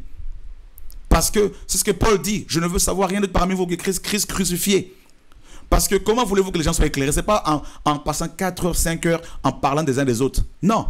Parce que c'est ce que Paul dit. Je ne veux savoir rien d'autre parmi vous que Christ, Christ crucifié. Parce que comment voulez-vous que les gens soient éclairés? Ce n'est pas en, en passant quatre heures, cinq heures en parlant des uns des autres. Non.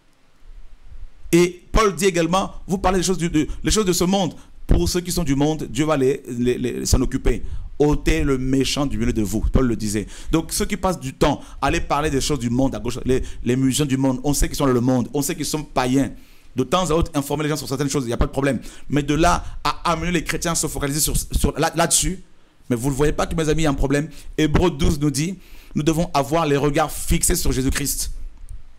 Et Paul dit également, vous parlez des choses, du, de, les choses de ce monde. Pour ceux qui sont du monde, Dieu va les, les, les, s'en occuper. Ôtez le méchant du milieu de vous. Paul le disait. Donc ceux qui passent du temps à aller parler des choses du monde, à gauche, les, les musiciens du monde, on sait qu'ils sont dans le monde, on sait qu'ils sont païens. De temps à autre, informer les gens sur certaines choses, il n'y a pas de problème. Mais de là à amener les chrétiens à se focaliser sur, sur, là, là-dessus, mais vous ne voyez pas que, mes amis, il y a un problème. Hébreux douze nous dit, nous devons avoir les regards fixés sur Jésus-Christ. Voyez ?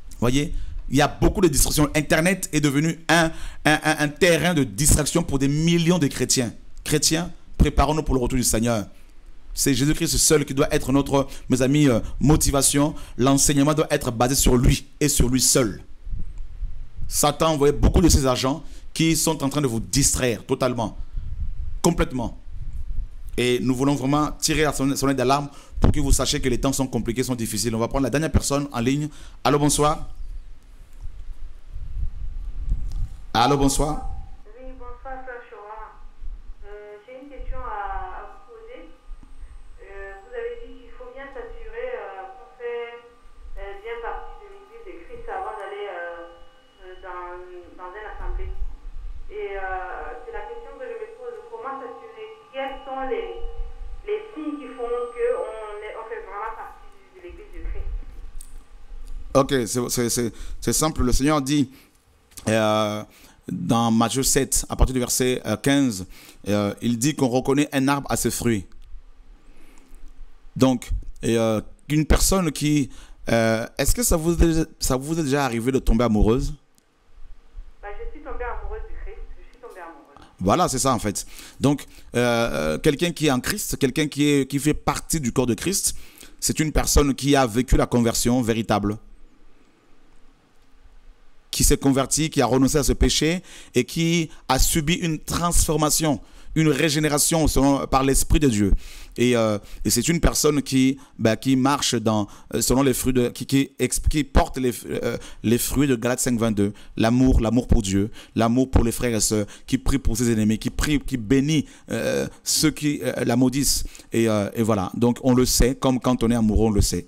Il y a beaucoup de distractions. Internet est devenu un, un, un, un terrain de distraction pour des millions de chrétiens. Chrétiens, préparons-nous pour le retour du Seigneur. C'est Jésus-Christ seul qui doit être notre, mes amis, euh, motivation. L'enseignement doit être basé sur lui et sur lui seul. Satan a envoyé beaucoup de ses agents qui sont en train de vous distraire totalement, complètement. Et nous voulons vraiment tirer la sonnette d'alarme pour que vous sachiez que les temps sont compliqués, sont difficiles. On va prendre la dernière personne en ligne. Allô, bonsoir. Allô, bonsoir. Oui, bonsoir, frère Chora. Euh, j'ai une question à, à Ok, c'est simple. Le Seigneur dit euh, dans Matthieu sept, à partir du verset euh, quinze, euh, il dit qu'on reconnaît un arbre à ses fruits. Donc, et, euh, une personne qui... Euh, Est-ce que ça vous, est, ça vous est déjà arrivé de tomber amoureuse? Bah, je suis tombée amoureuse du Christ. Je suis tombée amoureuse. Voilà, c'est ça en fait. Donc, euh, quelqu'un qui est en Christ, quelqu'un qui, est, qui fait partie du corps de Christ, c'est une personne qui a vécu la conversion véritable, qui s'est converti, qui a renoncé à ce péché et qui a subi une transformation, une régénération selon, par l'Esprit de Dieu. Et, euh, et c'est une personne qui, bah, qui marche dans, selon les fruits de, qui, qui, qui porte les, euh, les fruits de Galates cinq, vingt-deux. L'amour, l'amour pour Dieu, l'amour pour les frères et sœurs, qui prie pour ses ennemis, qui prie, qui bénit euh, ceux qui euh, la maudissent. Et, euh, et voilà. Donc on le sait, comme quand on est amoureux, on le sait.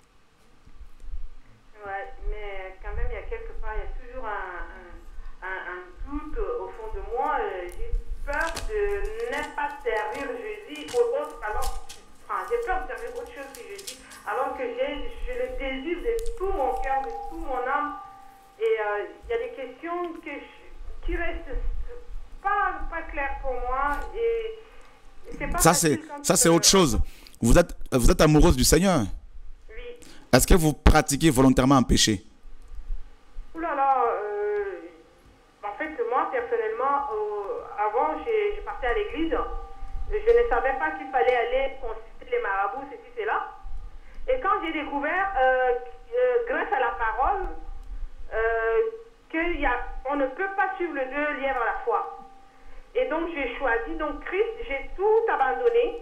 Ouais, mais quand même, il y a quelque part, il y a toujours un, un, un, un doute au fond de moi. J'ai peur de ne pas servir Jésus ou autre, alors, enfin, j'ai peur de servir autre chose que Jésus, alors que j'ai, je le désire de tout mon cœur, de tout mon âme. Et euh, il y a des questions que je, qui restent pas, pas claires pour moi. Et, et c'est pas ça, c'est, ça, c'est autre chose. Vous êtes, vous êtes amoureuse du Seigneur? Oui. Est-ce que vous pratiquez volontairement un péché? Ouh là là, euh, en fait, moi, personnellement, euh, avant, j'ai, je partais à l'église. Je ne savais pas qu'il fallait aller consulter les marabouts, ceci, cela. Et quand j'ai découvert, euh, euh, grâce à la parole, euh, qu'on ne peut pas suivre les deux lièvres à la fois. Et donc, j'ai choisi donc Christ, j'ai tout abandonné.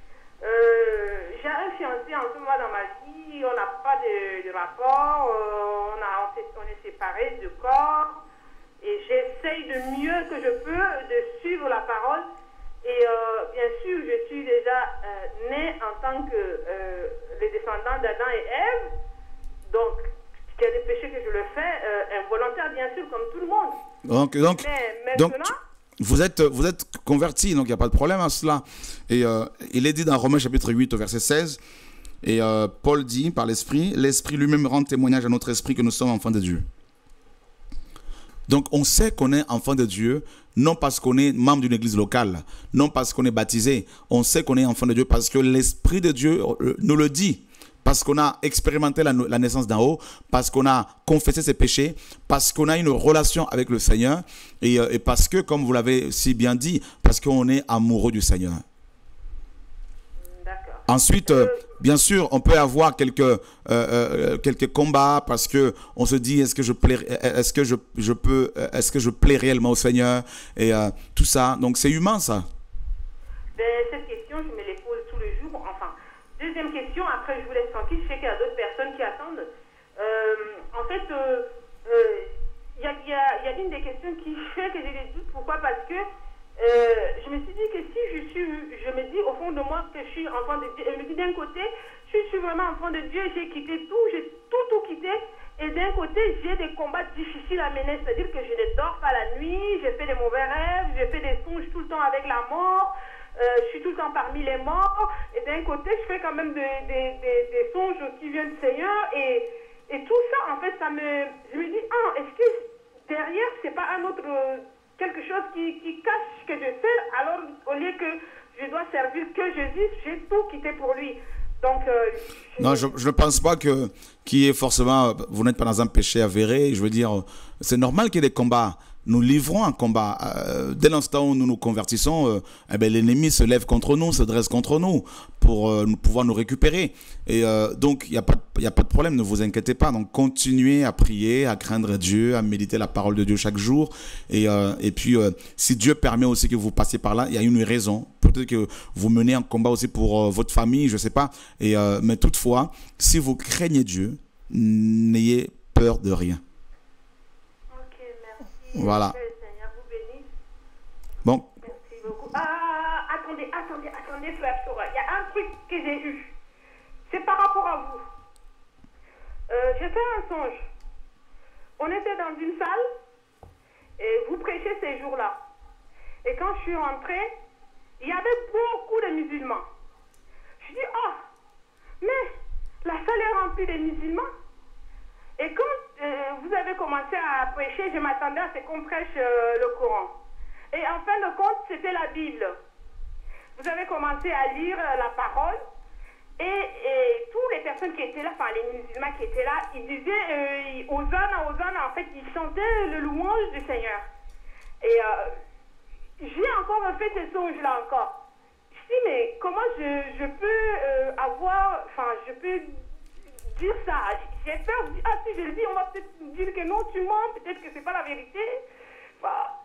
Euh, j'ai un fiancé en ce moment dans ma vie, on n'a pas de, de rapport, euh, on, a, on, on est séparés de corps. Et j'essaye de mieux que je peux de suivre la parole. Et euh, bien sûr, je suis déjà euh, née en tant que euh, les descendants d'Adam et Ève. Donc, il y a des péchés que je le fais, euh, involontaire, bien sûr, comme tout le monde. Donc, donc, Mais donc maintenant... vous êtes, vous êtes converti, donc il n'y a pas de problème à cela. Et euh, il est dit dans Romains chapitre huit au verset seize, et euh, Paul dit par l'Esprit, l'Esprit lui-même rend témoignage à notre esprit que nous sommes enfants de Dieu. Donc on sait qu'on est enfant de Dieu, non parce qu'on est membre d'une église locale, non parce qu'on est baptisé. On sait qu'on est enfant de Dieu parce que l'Esprit de Dieu nous le dit. Parce qu'on a expérimenté la, la naissance d'en haut, parce qu'on a confessé ses péchés, parce qu'on a une relation avec le Seigneur, et, et parce que, comme vous l'avez si bien dit, parce qu'on est amoureux du Seigneur. D'accord. Ensuite, euh, bien sûr, on peut avoir quelques, euh, euh, quelques combats parce qu'on se dit, est-ce que je plais, est-ce que je, je peux, est-ce que je plais réellement au Seigneur, et euh, tout ça. Donc c'est humain, ça. Ben, cette question, je me les pose tous les jours. Enfin, deuxième question, après je vous laisse tranquille, je sais qu'il y a d'autres personnes qui attendent. Euh, en fait, il euh, euh, y, a, y, a, y a une des questions qui fait que j'ai des doutes. Pourquoi? Parce que euh, je me suis dit que si je suis, je me dis au fond de moi que je suis enfant de Dieu, et je me dis d'un côté, je suis vraiment enfant de Dieu, j'ai quitté tout, j'ai tout, tout quitté. Et d'un côté, j'ai des combats difficiles à mener, c'est-à-dire que je ne dors pas la nuit, je fais des mauvais rêves, je fais des songes tout le temps avec la mort. Euh, je suis tout le temps parmi les morts, et d'un côté, je fais quand même des, des, des, des songes qui viennent du Seigneur, et, et tout ça, en fait, ça me... Je me dis, ah, est-ce que derrière, c'est pas un autre... quelque chose qui, qui cache que je sers, alors au lieu que je dois servir que Jésus, j'ai tout quitté pour lui. Donc... Euh, je... Non, je, je ne pense pas que qu'il y ait forcément... Vous n'êtes pas dans un péché avéré, je veux dire, c'est normal qu'il y ait des combats. Nous livrons un combat. Euh, dès l'instant où nous nous convertissons, euh, eh bien, l'ennemi se lève contre nous, se dresse contre nous pour euh, nous, pouvoir nous récupérer. Et euh, donc, il n'y a, a pas de problème, ne vous inquiétez pas. Donc, continuez à prier, à craindre Dieu, à méditer la parole de Dieu chaque jour. Et, euh, et puis, euh, si Dieu permet aussi que vous passiez par là, il y a une raison. Peut-être que vous menez un combat aussi pour euh, votre famille, je ne sais pas. Et, euh, mais toutefois, si vous craignez Dieu, n'ayez peur de rien. Voilà. Que le Seigneur vous bénisse. Bon. Merci beaucoup. Ah, attendez, attendez, attendez, frère Sora. Il y a un truc que j'ai eu. C'est par rapport à vous. Euh, j'ai fait un songe. On était dans une salle et vous prêchez ces jours-là. Et quand je suis rentrée, il y avait beaucoup de musulmans. Je dis, oh, mais la salle est remplie de musulmans. avez commencé à prêcher, je m'attendais à ce qu'on prêche euh, le Coran. Et en fin de compte, c'était la Bible. Vous avez commencé à lire euh, la parole. Et, et toutes les personnes qui étaient là, enfin les musulmans qui étaient là, ils disaient euh, Hosanna, Hosanna, en fait, ils chantaient le louange du Seigneur. Et euh, j'ai encore fait ce songe-là encore. Je dis, mais comment je, je peux euh, avoir, enfin, je peux dire ça? J'ai peur, ah si je le dis, on va peut-être dire que non, tu mens, peut-être que c'est pas la vérité. Enfin,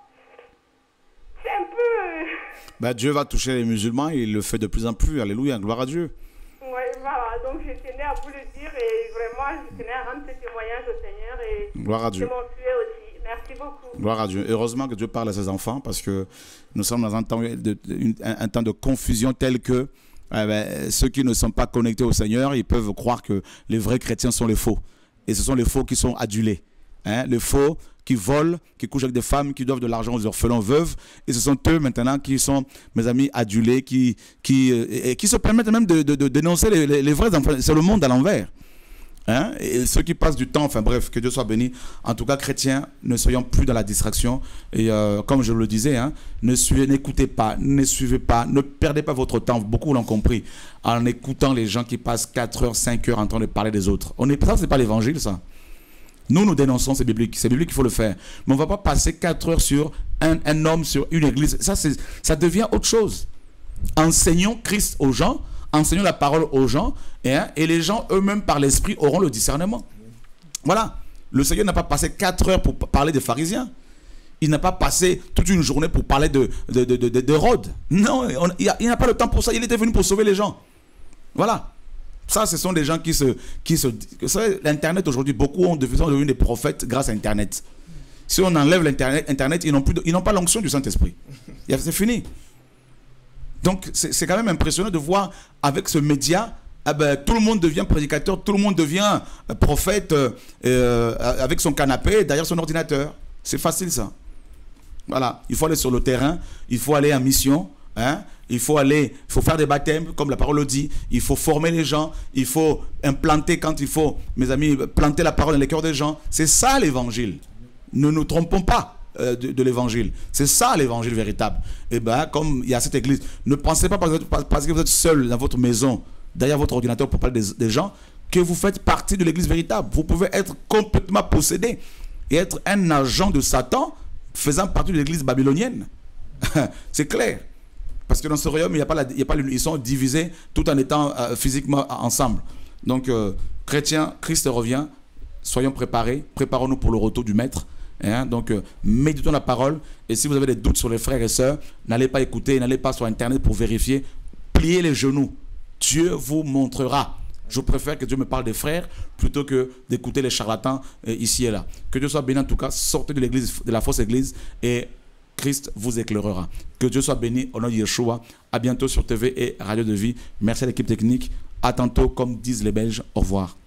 c'est un peu... Bah, Dieu va toucher les musulmans et il le fait de plus en plus. Alléluia, gloire à Dieu. Oui, voilà, donc je tenais à vous le dire et vraiment, je tenais à rendre ce témoignage au Seigneur et gloire à Dieu. c'est mon souhait aussi. Merci beaucoup. Gloire à Dieu. Heureusement que Dieu parle à ses enfants parce que nous sommes dans un temps de, de, un, un temps de confusion tel que eh ben, ceux qui ne sont pas connectés au Seigneur, ils peuvent croire que les vrais chrétiens sont les faux. Et ce sont les faux qui sont adulés. Hein? Les faux qui volent, qui couchent avec des femmes, qui doivent de l'argent aux orphelins veuves. Et ce sont eux maintenant qui sont, mes amis, adulés, qui, qui, et, et qui se permettent même de, de, de dénoncer les, les, les vrais enfants. C'est le monde à l'envers. Hein? Et ceux qui passent du temps, enfin bref, que Dieu soit béni. En tout cas, chrétiens, ne soyons plus dans la distraction. Et euh, comme je le disais, hein, ne suivez, n'écoutez pas, ne suivez pas, ne perdez pas votre temps. Beaucoup l'ont compris. En écoutant les gens qui passent quatre heures, cinq heures en train de parler des autres. On est, ça, c'est pas l'évangile, ça. Nous, nous dénonçons, c'est biblique. C'est biblique qu'il faut le faire. Mais on ne va pas passer quatre heures sur un, un homme, sur une église. Ça, ça devient autre chose. Enseignons Christ aux gens, enseignons la parole aux gens, et, hein, et les gens eux-mêmes, par l'esprit, auront le discernement. Voilà. Le Seigneur n'a pas passé quatre heures pour parler des pharisiens. Il n'a pas passé toute une journée pour parler de, de, de, de, de, de Rhodes. Non, on, il n'a pas le temps pour ça. Il était venu pour sauver les gens. Voilà. Ça, ce sont des gens qui se... Qui se vous savez, l'Internet aujourd'hui, beaucoup ont devenu des prophètes grâce à Internet. Si on enlève l'Internet, Internet, ils n'ont plus de, ils n'ont pas l'onction du Saint-Esprit. C'est fini. Donc, c'est quand même impressionnant de voir avec ce média, eh ben, tout le monde devient prédicateur, tout le monde devient prophète euh, avec son canapé derrière son ordinateur. C'est facile, ça. Voilà. Il faut aller sur le terrain, il faut aller en mission, hein. Il faut aller, il faut faire des baptêmes, comme la parole le dit. Il faut former les gens. Il faut implanter quand il faut, mes amis, planter la parole dans les cœurs des gens. C'est ça l'évangile. Ne nous trompons pas euh, de, de l'évangile. C'est ça l'évangile véritable. Et bien, comme il y a cette église, ne pensez pas parce que, parce que vous êtes seul dans votre maison, derrière votre ordinateur pour parler des, des gens, que vous faites partie de l'église véritable. Vous pouvez être complètement possédé et être un agent de Satan faisant partie de l'église babylonienne. C'est clair. Parce que dans ce royaume, il y a pas la, il y a pas, ils sont divisés tout en étant euh, physiquement ensemble. Donc, euh, chrétiens, Christ revient. Soyons préparés. Préparons-nous pour le retour du Maître. Hein? Donc, euh, méditons la parole. Et si vous avez des doutes sur les frères et sœurs, n'allez pas écouter, n'allez pas sur Internet pour vérifier. Pliez les genoux. Dieu vous montrera. Je préfère que Dieu me parle des frères plutôt que d'écouter les charlatans euh, ici et là. Que Dieu soit béni en tout cas. Sortez de l'église, de la fausse église et Christ vous éclairera. Que Dieu soit béni au nom de Yeshua. À bientôt sur T V et Radio de Vie. Merci à l'équipe technique. À tantôt, comme disent les Belges. Au revoir.